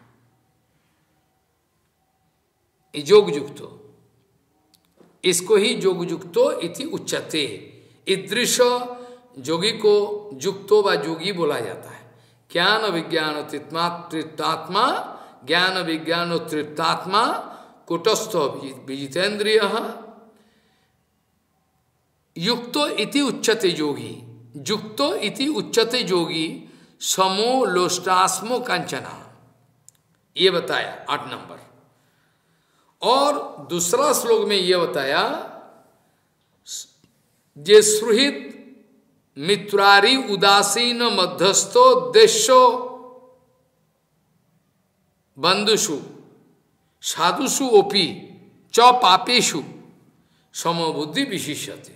[SPEAKER 1] योग युक्तो, इसको ही योग युक्तो इति उच्यते। ईदृश योगी को युक्तो व योगी बोला जाता है। ज्ञान विज्ञान तृप्तात्मा, ज्ञान विज्ञान तृप्तात्मा, कुटस्थो विजितेन्द्रिय, युक्तो इति उच्यते योगी, युक्तो इति उच्यते योगी, समो लोष्टास्मो कांचना, ये बताया 8 नंबर। और दूसरा श्लोक में ये बताया, जे सुहृत मित्रारी उदासीन मध्यस्थो देशो बंधुषु साधुषु ओपी च पापेषु समबुद्धि विशिष्यते।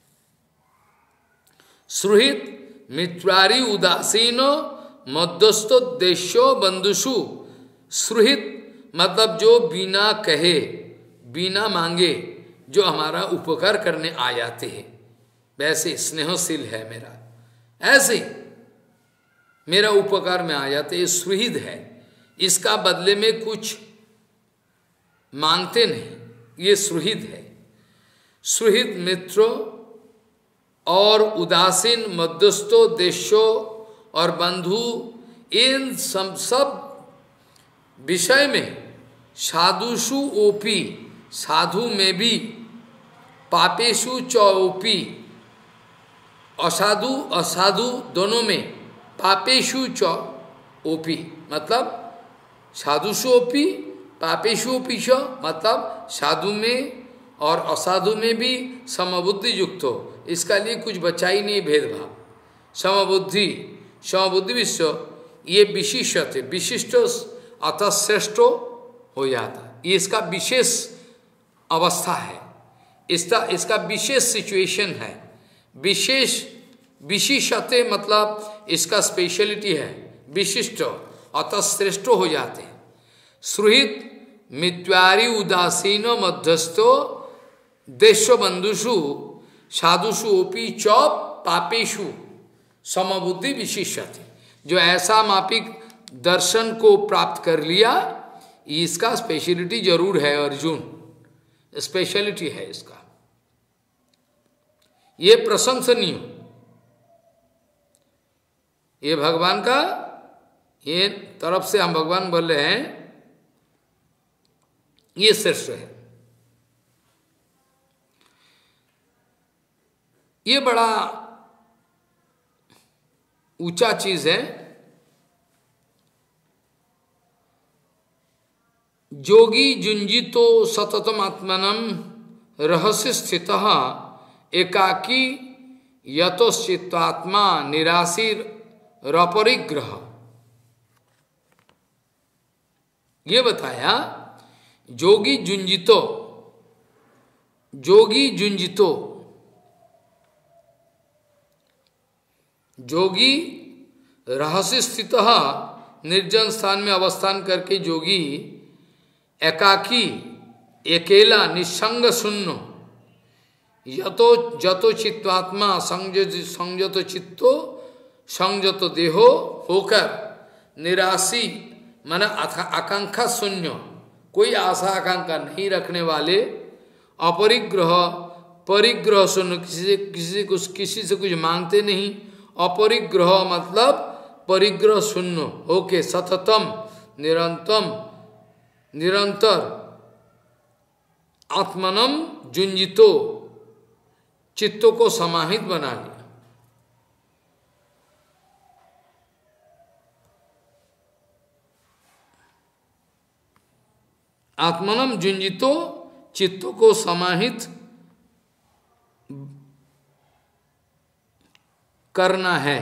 [SPEAKER 1] सुहृत मित्रारी उदासीन मध्यस्थो देशो बंधुषु, सुहृत मतलब जो बिना कहे बिना मांगे जो हमारा उपकार करने आ जाते हैं, वैसे स्नेहशील है मेरा, ऐसे मेरा उपकार में आ जाते, ये सुहृद है, इसका बदले में कुछ मांगते नहीं, ये सुहृद है। सुहृद मित्रों और उदासीन मध्यस्थो देशो और बंधु, इन सब विषय में साधुषु ओपी, साधु में भी, पापेषु च ओपी, असाधु असाधु दोनों में, पापेषु च ओपी मतलब साधुषु ओपी, पापेषु ओपी च मतलब साधु में और असाधु में भी समबुद्धि युक्त हो, इसका लिए कुछ बचा ही नहीं भेदभाव। समबुद्धि, समबुद्धि विश्व, ये विशिष्ट है, विशिष्ट अतः श्रेष्ठ हो जाता, ये इसका विशेष अवस्था है, इसका विशेष सिचुएशन है, विशिष्टते मतलब इसका स्पेशलिटी है, विशिष्ट अतः श्रेष्ठ हो जाते हैं। सुहृत मित्वारी उदासीनो मध्यस्थो देशो बंधुषु साधुषु ओपी च पापेषु समबुद्धि विशिष्यते। जो ऐसा मापिक दर्शन को प्राप्त कर लिया, इसका स्पेशलिटी जरूर है, अर्जुन स्पेशलिटी है इसका, ये प्रशंसनीय, ये भगवान का, ये तरफ से हम भगवान बोल रहे हैं, ये श्रेष्ठ है। ये बड़ा ऊंचा चीज है। योगी जुंजितो सततम आत्मनम रहस्य स्थितः एकाकी यतोश्चित्तात्मा निराशीर रपरिग्रह। ये बताया योगी जुंजितो, योगी जुंजितो, योगी रहस्य स्थित निर्जन स्थान में अवस्थान करके योगी एकाकी अकेला निसंग शून्य जतो चित्तात्मा संयत चित्तो संयत देहो होकर निराशी मन आकांक्षा शून्य, कोई आशा आकांक्षा नहीं रखने वाले, अपरिग्रह परिग्रह शून्य, किसी से कुछ मांगते नहीं, अपरिग्रह मतलब परिग्रह शून्य होके सततम निरंतर आत्मनम जुंजितो चित्तों को समाहित बना लिया। आत्मनम जुंजितो चित्तों को समाहित करना है।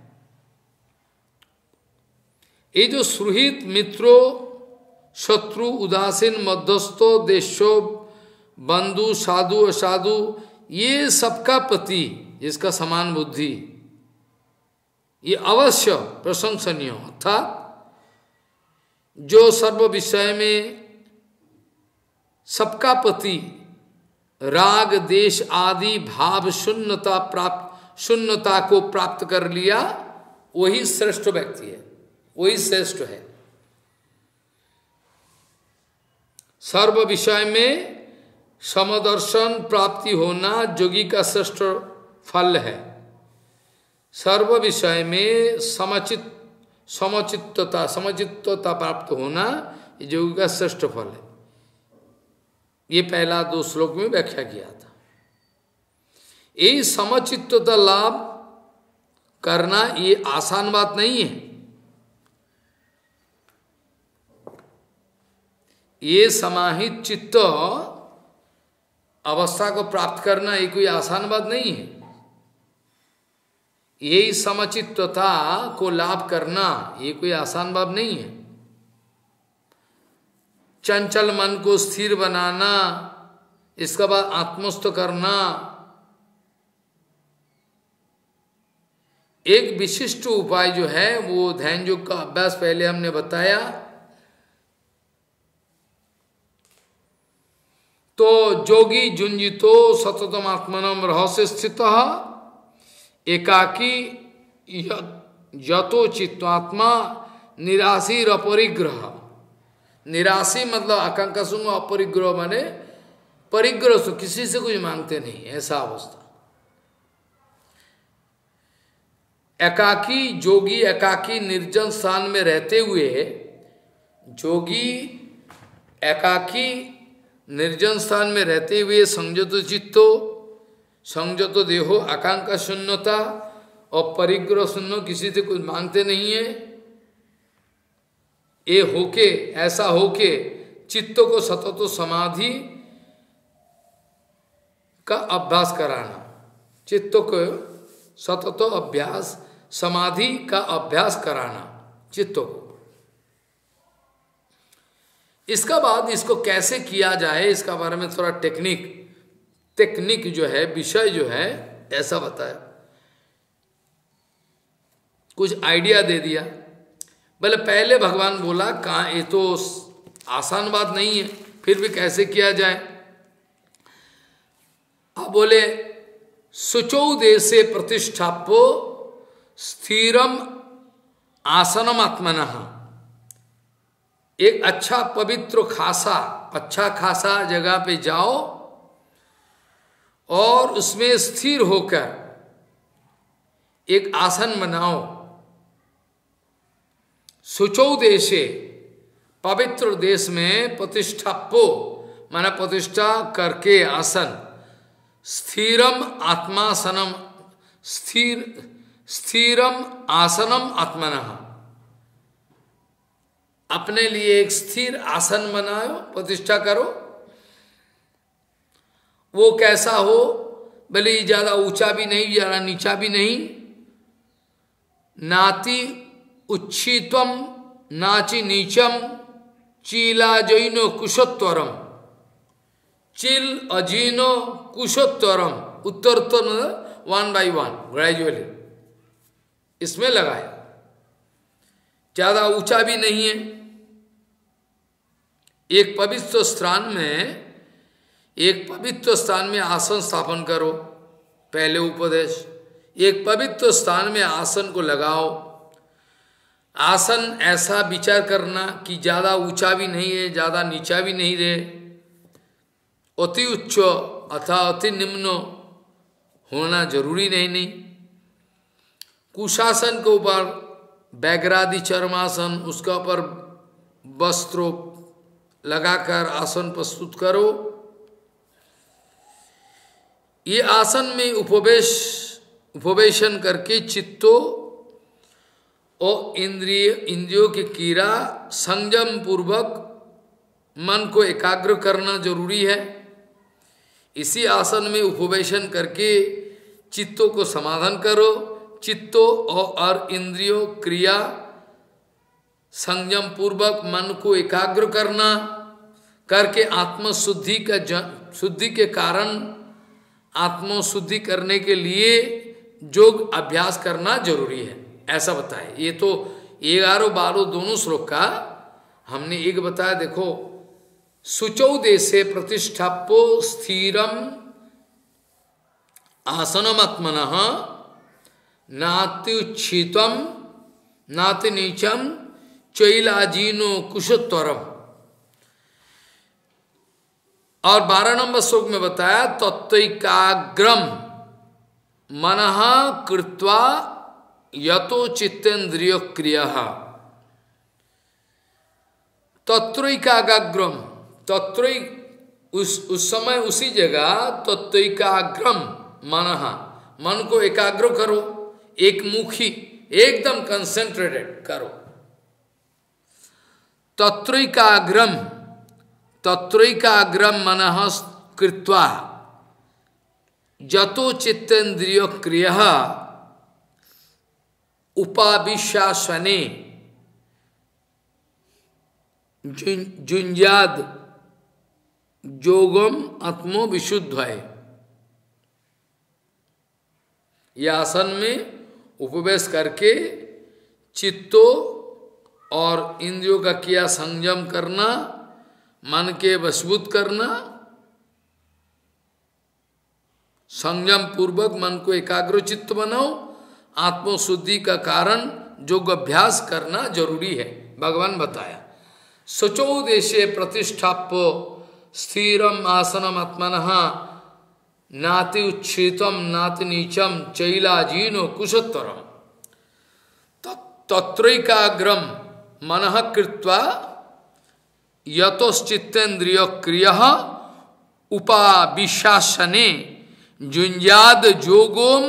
[SPEAKER 1] ये जो सुहृत मित्रों शत्रु उदासीन मध्यस्थो देशो बंधु साधु असाधु, ये सबका प्रति जिसका समान बुद्धि, ये अवश्य प्रशंसनीय, अर्थात जो सर्व विषय में सबका पति, राग देश आदि भाव शून्यता को प्राप्त कर लिया, वही श्रेष्ठ व्यक्ति है, वही श्रेष्ठ है। सर्व विषय में समदर्शन प्राप्ति होना योगी का श्रेष्ठ फल है। सर्व विषय में समचित्तता प्राप्त होना योगी का श्रेष्ठ फल है। ये पहला 2 श्लोक में व्याख्या किया था। ये समचित्तता लाभ करना ये आसान बात नहीं है। ये समाहित चित्त अवस्था को प्राप्त करना ये कोई आसान बात नहीं है। यही समचित्तता को लाभ करना ये कोई आसान बात नहीं है। चंचल मन को स्थिर बनाना, इसके बाद आत्मस्थ करना, एक विशिष्ट उपाय जो है वो ध्यान योग का अभ्यास पहले हमने बताया। तो जोगी जुंजितो सततम आत्मनम रहस्य स्थित एकाकी यतो चित्तात्मा निराशीर अपरिग्रह। निराशी मतलब आकांक्षा सुंग, अपरिग्रह माने परिग्रह से किसी से कुछ मांगते नहीं, ऐसा अवस्था। एकाकी जोगी, एकाकी निर्जन स्थान में रहते हुए जोगी एकाकी निर्जन स्थान में रहते हुए संयत चित्तो, संयत देहो, आकांक्षा शून्यता और परिग्रह शून्य, किसी से कुछ मांगते नहीं है। ये होके, ऐसा होके चित्त को सतत समाधि का अभ्यास कराना, चित्त को सतत अभ्यास समाधि का अभ्यास कराना चित्त को। इसका बाद इसको कैसे किया जाए, इसका बारे में थोड़ा टेक्निक जो है, विषय जो है, ऐसा बताया, कुछ आइडिया दे दिया। बोले पहले भगवान बोला कहाँ, ये तो आसान बात नहीं है, फिर भी कैसे किया जाए। अब बोले शुचौ देशे प्रतिष्ठापो स्थिरम आसनम आत्मनः। एक अच्छा पवित्र अच्छा खासा जगह पे जाओ और उसमें स्थिर होकर एक आसन बनाओ। शुचौ देशे, पवित्र देश में, प्रतिष्ठापो माना प्रतिष्ठा करके आसन, स्थिरम आत्मासनम, स्थिरम आसनम आत्मनः। अपने लिए एक स्थिर आसन बनाओ, प्रतिष्ठा करो। वो कैसा हो, भले ज्यादा ऊंचा भी नहीं, ज्यादा नीचा भी नहीं, नाति उच्छितम नाचि नीचम चीला जैनो कुशोत्तरम, चिल अजीनो कुशोत्तरम, उत्तरोत्तर 1 by 1 ग्रेजुअली इसमें लगाए। ज्यादा ऊंचा भी नहीं है। एक पवित्र स्थान में आसन स्थापन करो, पहले उपदेश। एक पवित्र स्थान में आसन को लगाओ। आसन ऐसा विचार करना कि ज्यादा ऊंचा भी नहीं है, ज्यादा नीचा भी नहीं रहे, अति उच्च अथवा अति निम्न होना जरूरी नहीं। कुशासन के ऊपर बैगरादि चर्मासन, उसका ऊपर वस्त्रों लगाकर आसन प्रस्तुत करो। ये आसन में उपवेशन करके चित्तो और इंद्रियों की क्रिया संयम पूर्वक मन को एकाग्र करना जरूरी है। इसी आसन में उपवेशन करके चित्तों को समाधान करो। चित्तों और इंद्रियों क्रिया संयम पूर्वक मन को एकाग्र करके शुद्धि के कारण आत्मशुद्धि करने के लिए योग अभ्यास करना जरूरी है, ऐसा बताए। ये तो 11-12 दोनों श्लोक का हमने एक बताया, देखो, शुचौ देशे प्रतिष्ठाप्यो स्थिरम आसनमात्मनः नात्युच्छितम नाति नीचम चैलाजीनो कुशोत्तरम। और 12 नंबर श्लोक में बताया तत्वैकाग्रम मनः कृत्वा यतो चित्तेन्द्रिय क्रियः। तत्रैकाग्रम, तत्रै उस समय उसी जगह तत्वैकाग्रम मनः, मन को एकाग्र करो, एक मुखी, एकदम कंसेंट्रेटेड करो। तत्रैकाग्रम, तत्रैकाग्रम मनः कृत्वा यतो चित्तेन्द्रिय क्रियः उपाविश्यासने जुञ्जाद योगम आत्मो विशुद्धाय। यह आसन में उपवेश करके चित्तो और इंद्रियों का किया संयम करना, मन के वशीभूत करना, संयम पूर्वक मन को एकाग्र चित्त बनाओ, आत्मशुद्धि का कारण योग अभ्यास करना जरूरी है, भगवान बताया। सचो देशे प्रतिष्ठाप्य स्थिरम आसनम आत्मनः नाति उच्छ्रितम नाति नीचम चैलाजीनो कुशोत्तरम। तत्रैकाग्रम मनः कृत्वा यतोश्चित्तेन्द्रिय क्रियः उपाविश्यासने जुञ्जाद योगोम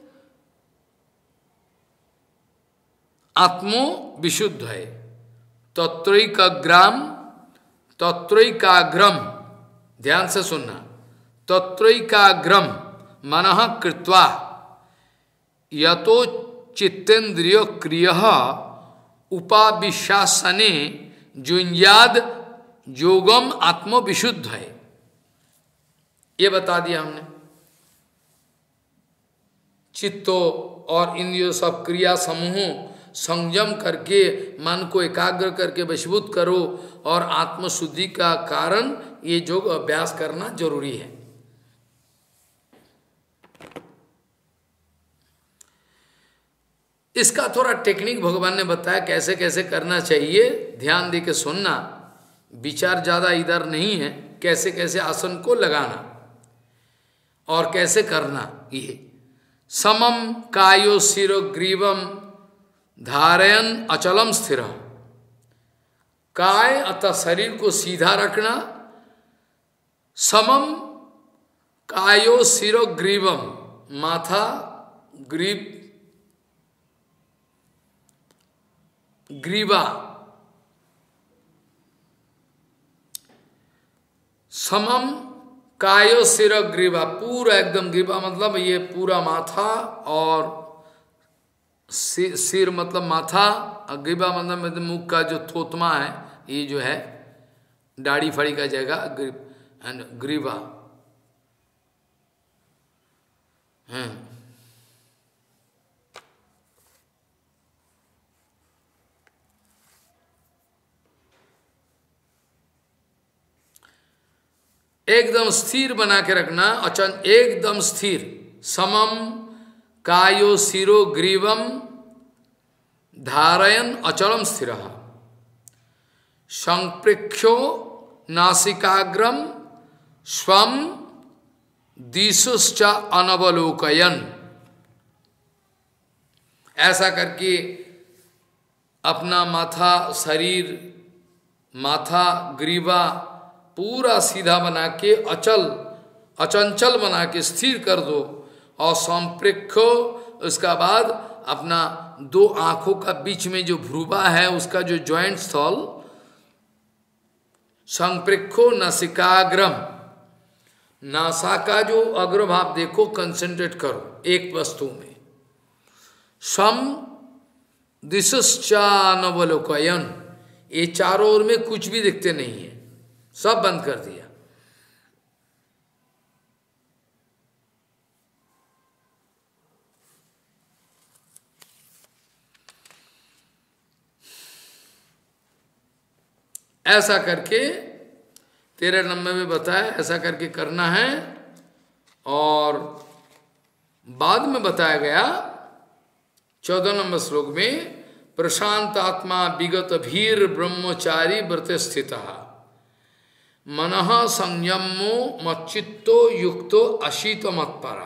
[SPEAKER 1] आत्मो विशुद्धये। तत्रैकाग्रम, तत्रैकाग्रम, ध्यान से सुनना, तत्रैकाग्रम मनः कृत्वा यतो चित्तेन्द्रिय क्रियः उपाविश्यासने जुञ्जाद योगम आत्म विशुद्ध है। ये बता दिया हमने। चित्तो और इंद्रियों सब क्रिया समूहों संयम करके मन को एकाग्र करके वशीभूत करो, और आत्मशुद्धि का कारण ये योग अभ्यास करना जरूरी है। इसका थोड़ा टेक्निक भगवान ने बताया कैसे कैसे करना चाहिए, ध्यान दे के सुनना, विचार ज्यादा इधर नहीं है, कैसे कैसे आसन को लगाना और कैसे करना। ये समम कायो शिरो ग्रीवम धारयन अचलम स्थिर, काय अतः शरीर को सीधा रखना, समम कायो शिरो ग्रीवम, माथा ग्रीव ग्रीवा, समम कायो सिर ग्रीवा, पूरा एकदम, ग्रीवा मतलब ये पूरा माथा, और सिर मतलब माथा, और ग्रीवा मतलब मुख का जो थोतमा है, ये जो है दाढ़ी फड़ी का जगह ग्रीवा है। एकदम स्थिर बना के रखना, अचन एकदम स्थिर। समम कायो शिरो ग्रीवम धारयन अचलम स्थिर, संप्रेक्ष्यो नासिकाग्रम स्वम दिशुश्च अनवलोकयन। ऐसा करके अपना माथा, शरीर, माथा, ग्रीवा पूरा सीधा बना के अचल अचंचल बना के स्थिर कर दो, और संप्रेक्ष्यो, उसका बाद अपना दो आंखों का बीच में जो भ्रुवा है उसका जो जॉइंट स्थल, संप्रेक्ष्यो नासिकाग्रम, नासा का जो अग्रभाव देखो, कंसंट्रेट करो एक वस्तु में। सम दिशश्चानवलोकयन, ये चारों ओर में कुछ भी दिखते नहीं है, सब बंद कर दिया। ऐसा करके 13 नंबर में बताया, ऐसा करके करना है। और बाद में बताया गया 14 नंबर श्लोक में, प्रशांत आत्मा विगत भीर ब्रह्मचारी व्रत स्थित मनः संयमो मच्चित्तो युक्तो अशीत मत्परा।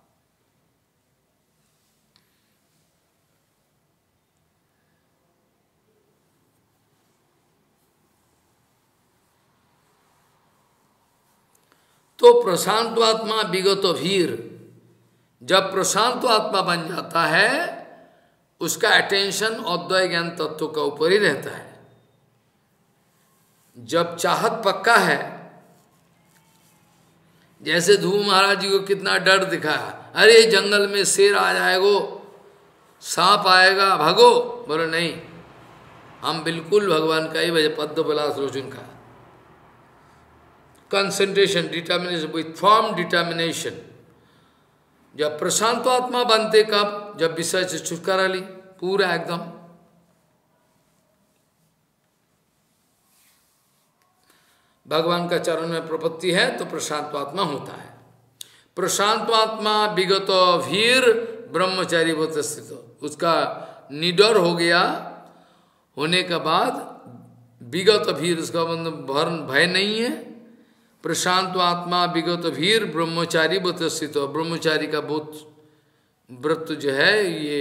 [SPEAKER 1] तो प्रशांत आत्मा विगत भीर, जब प्रशांत आत्मा बन जाता है उसका अटेंशन अद्वैत ज्ञान तत्व का ऊपर ही रहता है। जब चाहत पक्का है, जैसे ध्रुव महाराज जी को कितना डर दिखाया, अरे जंगल में शेर आ जाएगो, सांप आएगा, भागो। बोलो नहीं, हम बिल्कुल भगवान का ही भजे, पद्म पलाश लोचन का। Concentration, determination, with firm determination. जब प्रशांत आत्मा बनते कब, जब विषय से छुटकारा ली पूरा एकदम। भगवान का चरण में प्रपत्ति है तो प्रशांत आत्मा होता है। प्रशांत आत्मा विगत भीर ब्रह्मचारी बहुत स्थित, उसका निडर हो गया होने के बाद विगत भीर, उसका मतलब भय नहीं है। प्रशांत आत्मा विगत भीर ब्रह्मचारी बहुत स्थित, ब्रह्मचारी का बहुत व्रत जो है ये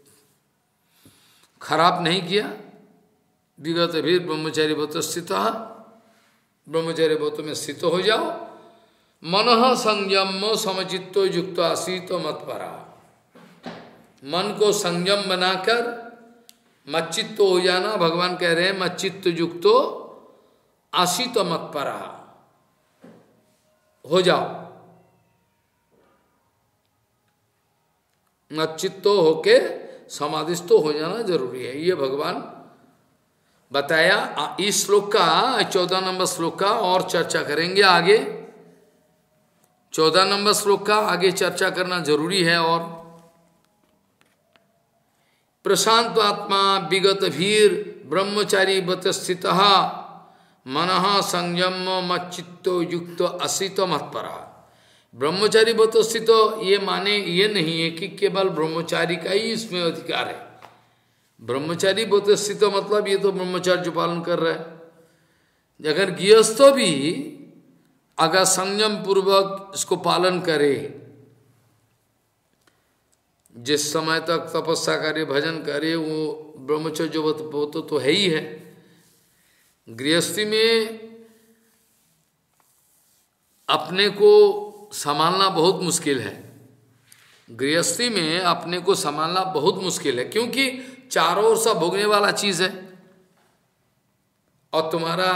[SPEAKER 1] खराब नहीं किया। विगत भीर ब्रह्मचारी बहुत स्थित, ब्रह्मचारी बहुत में स्थित हो जाओ। मनः संयम समचित्तो युक्त आसीत मत्परा, मन को संयम बनाकर मच्चित्त हो जाना। भगवान कह रहे हैं मच्चित्त युक्तो आसीत मत्परा, हो जाओ, मच्चित्तो होके समाधिस्थ हो जाना जरूरी है। ये भगवान बताया। इस श्लोक का 14 नंबर श्लोक का और चर्चा करेंगे आगे। 14 नंबर श्लोक का आगे चर्चा करना जरूरी है। और प्रशांत आत्मा विगत भीर ब्रह्मचारी बत स्थित मनः संयम मच्चित्तो युक्त असित मत्परा। ब्रह्मचारी बत स्थित, ये माने ये नहीं है कि केवल ब्रह्मचारी का ही इसमें अधिकार है। ब्रह्मचारी बहुत स्थित मतलब ये तो ब्रह्मचार्य पालन कर रहा है। अगर गृहस्थ भी अगर संयम पूर्वक इसको पालन करे, जिस समय तक तपस्या करे, भजन करे, वो ब्रह्मचर्य वो तो है ही है। गृहस्थी में अपने को संभालना बहुत मुश्किल है। गृहस्थी में अपने को संभालना बहुत मुश्किल है, क्योंकि चारों ओर सब भोगने वाला चीज है। और तुम्हारा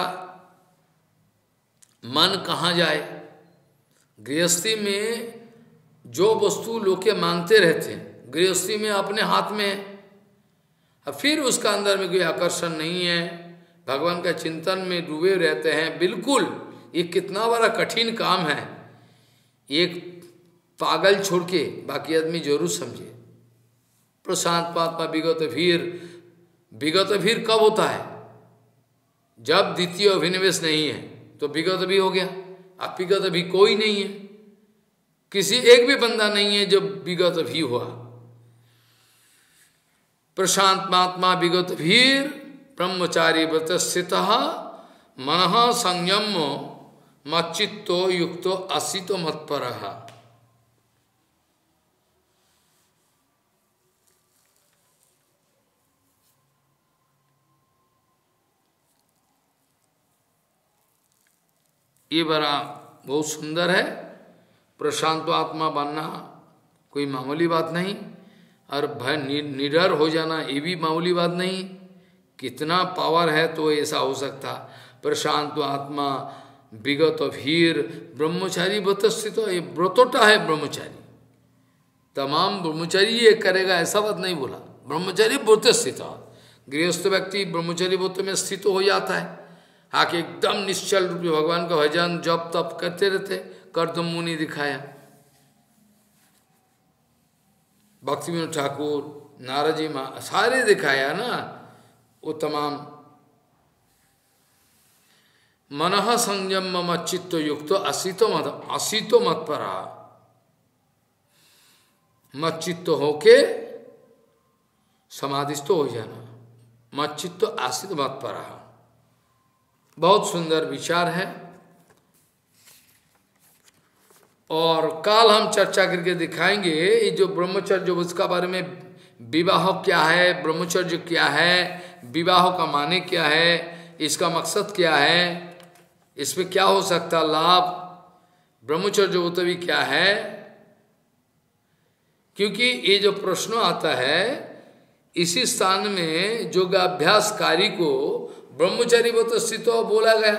[SPEAKER 1] मन कहाँ जाए। गृहस्थी में जो वस्तु लोग के मांगते रहते हैं, गृहस्थी में अपने हाथ में है। फिर उसका अंदर में कोई आकर्षण नहीं है, भगवान का चिंतन में डूबे रहते हैं। बिल्कुल ये कितना बड़ा कठिन काम है। एक पागल छोड़ के बाकी आदमी जरूर समझे। प्रशांत आत्मा विगत भीर, विगत भीर कब होता है? जब द्वितीय अभिनिवेश नहीं है तो विगत भी हो गया। अब विगत भी कोई नहीं है, किसी एक भी बंदा नहीं है जो विगत भी हुआ। प्रशांत आत्मा विगत भीर ब्रह्मचारी व्रत स्थित मनः संयम मच्चित्तो युक्तो असितो मत्परः। ये बड़ा बहुत सुंदर है। प्रशांत आत्मा बनना कोई मामूली बात नहीं, और भय निडर हो जाना ये भी मामूली बात नहीं। कितना पावर है तो ऐसा हो सकता। प्रशांत आत्मा विगत भीर ब्रह्मचारी व्रत स्थित, ये व्रतोटा है ब्रह्मचारी। तमाम ब्रह्मचारी ये करेगा ऐसा बात नहीं बोला। ब्रह्मचारी व्रत स्थित, गृहस्थ व्यक्ति ब्रह्मचारी व्रत में स्थित हो जाता है। आके एकदम निश्चल रूप में भगवान का भजन जप तप करते रहते। कर्दम मुनि दिखाया, भक्ति विनोद ठाकुर, नारद जी सारे दिखाया ना। वो तमाम मनः संयम मम चित्त युक्त असितो मत परा, मत चित्त होके समाधिस्थ हो जाना, मत चित्त आसित मत परा। बहुत सुंदर विचार है। और कल हम चर्चा करके दिखाएंगे ये जो ब्रह्मचर्य, उसका बारे में, विवाह क्या है, ब्रह्मचर्य क्या है, विवाह का माने क्या है, इसका मकसद क्या है, इसमें क्या हो सकता लाभ, ब्रह्मचर्य वो तो भी क्या है। क्योंकि ये जो प्रश्न आता है, इसी स्थान में योगाभ्यासकारी को ब्रह्मचारी वो तो स्थितो बोला गया,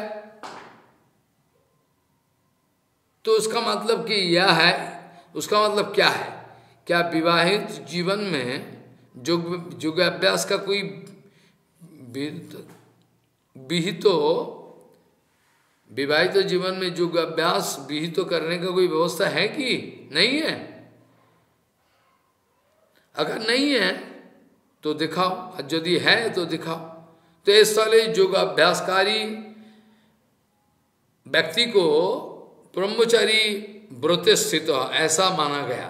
[SPEAKER 1] तो उसका मतलब कि यह है, उसका मतलब क्या है, क्या विवाहित जीवन में योगाभ्यास का कोई विहित, विवाहित जीवन में योगाभ्यास विहित करने का कोई व्यवस्था है कि नहीं है? अगर नहीं है तो दिखाओ, यदि है तो दिखाओ। तो इस साले योगाभ्यासकारी व्यक्ति को ब्रह्मचारी व्रत स्थित ऐसा माना गया।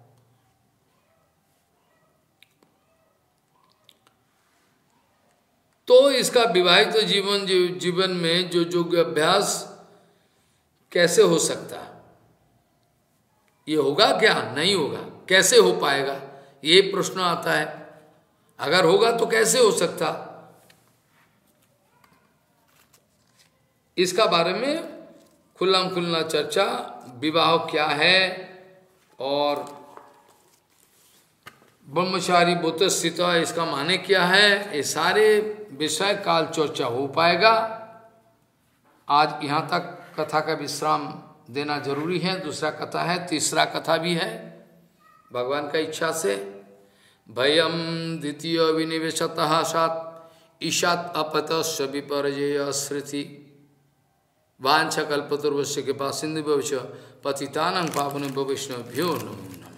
[SPEAKER 1] तो इसका विवाहित जीवन में जो योगाभ्यास कैसे हो सकता, ये होगा क्या, नहीं होगा, कैसे हो पाएगा, ये प्रश्न आता है। अगर होगा तो कैसे हो सकता, इसका बारे में खुल्लम खुल्ला चर्चा, विवाह क्या है और ब्रह्मचारी व्रत स्थित इसका माने क्या है, ये सारे विषय काल चर्चा हो पाएगा। आज यहाँ तक कथा का विश्राम देना जरूरी है। दूसरा कथा है, तीसरा कथा भी है भगवान का इच्छा से। भयम द्वितीय विनिवेशतः सात ईशात अपतस्य विपर्यय स्मृति वांछा कल्पतरुवस्य कृपा सिंधु भविष्य पतितानां पावनेभ्यो वैष्णवेभ्यो नमो नमः।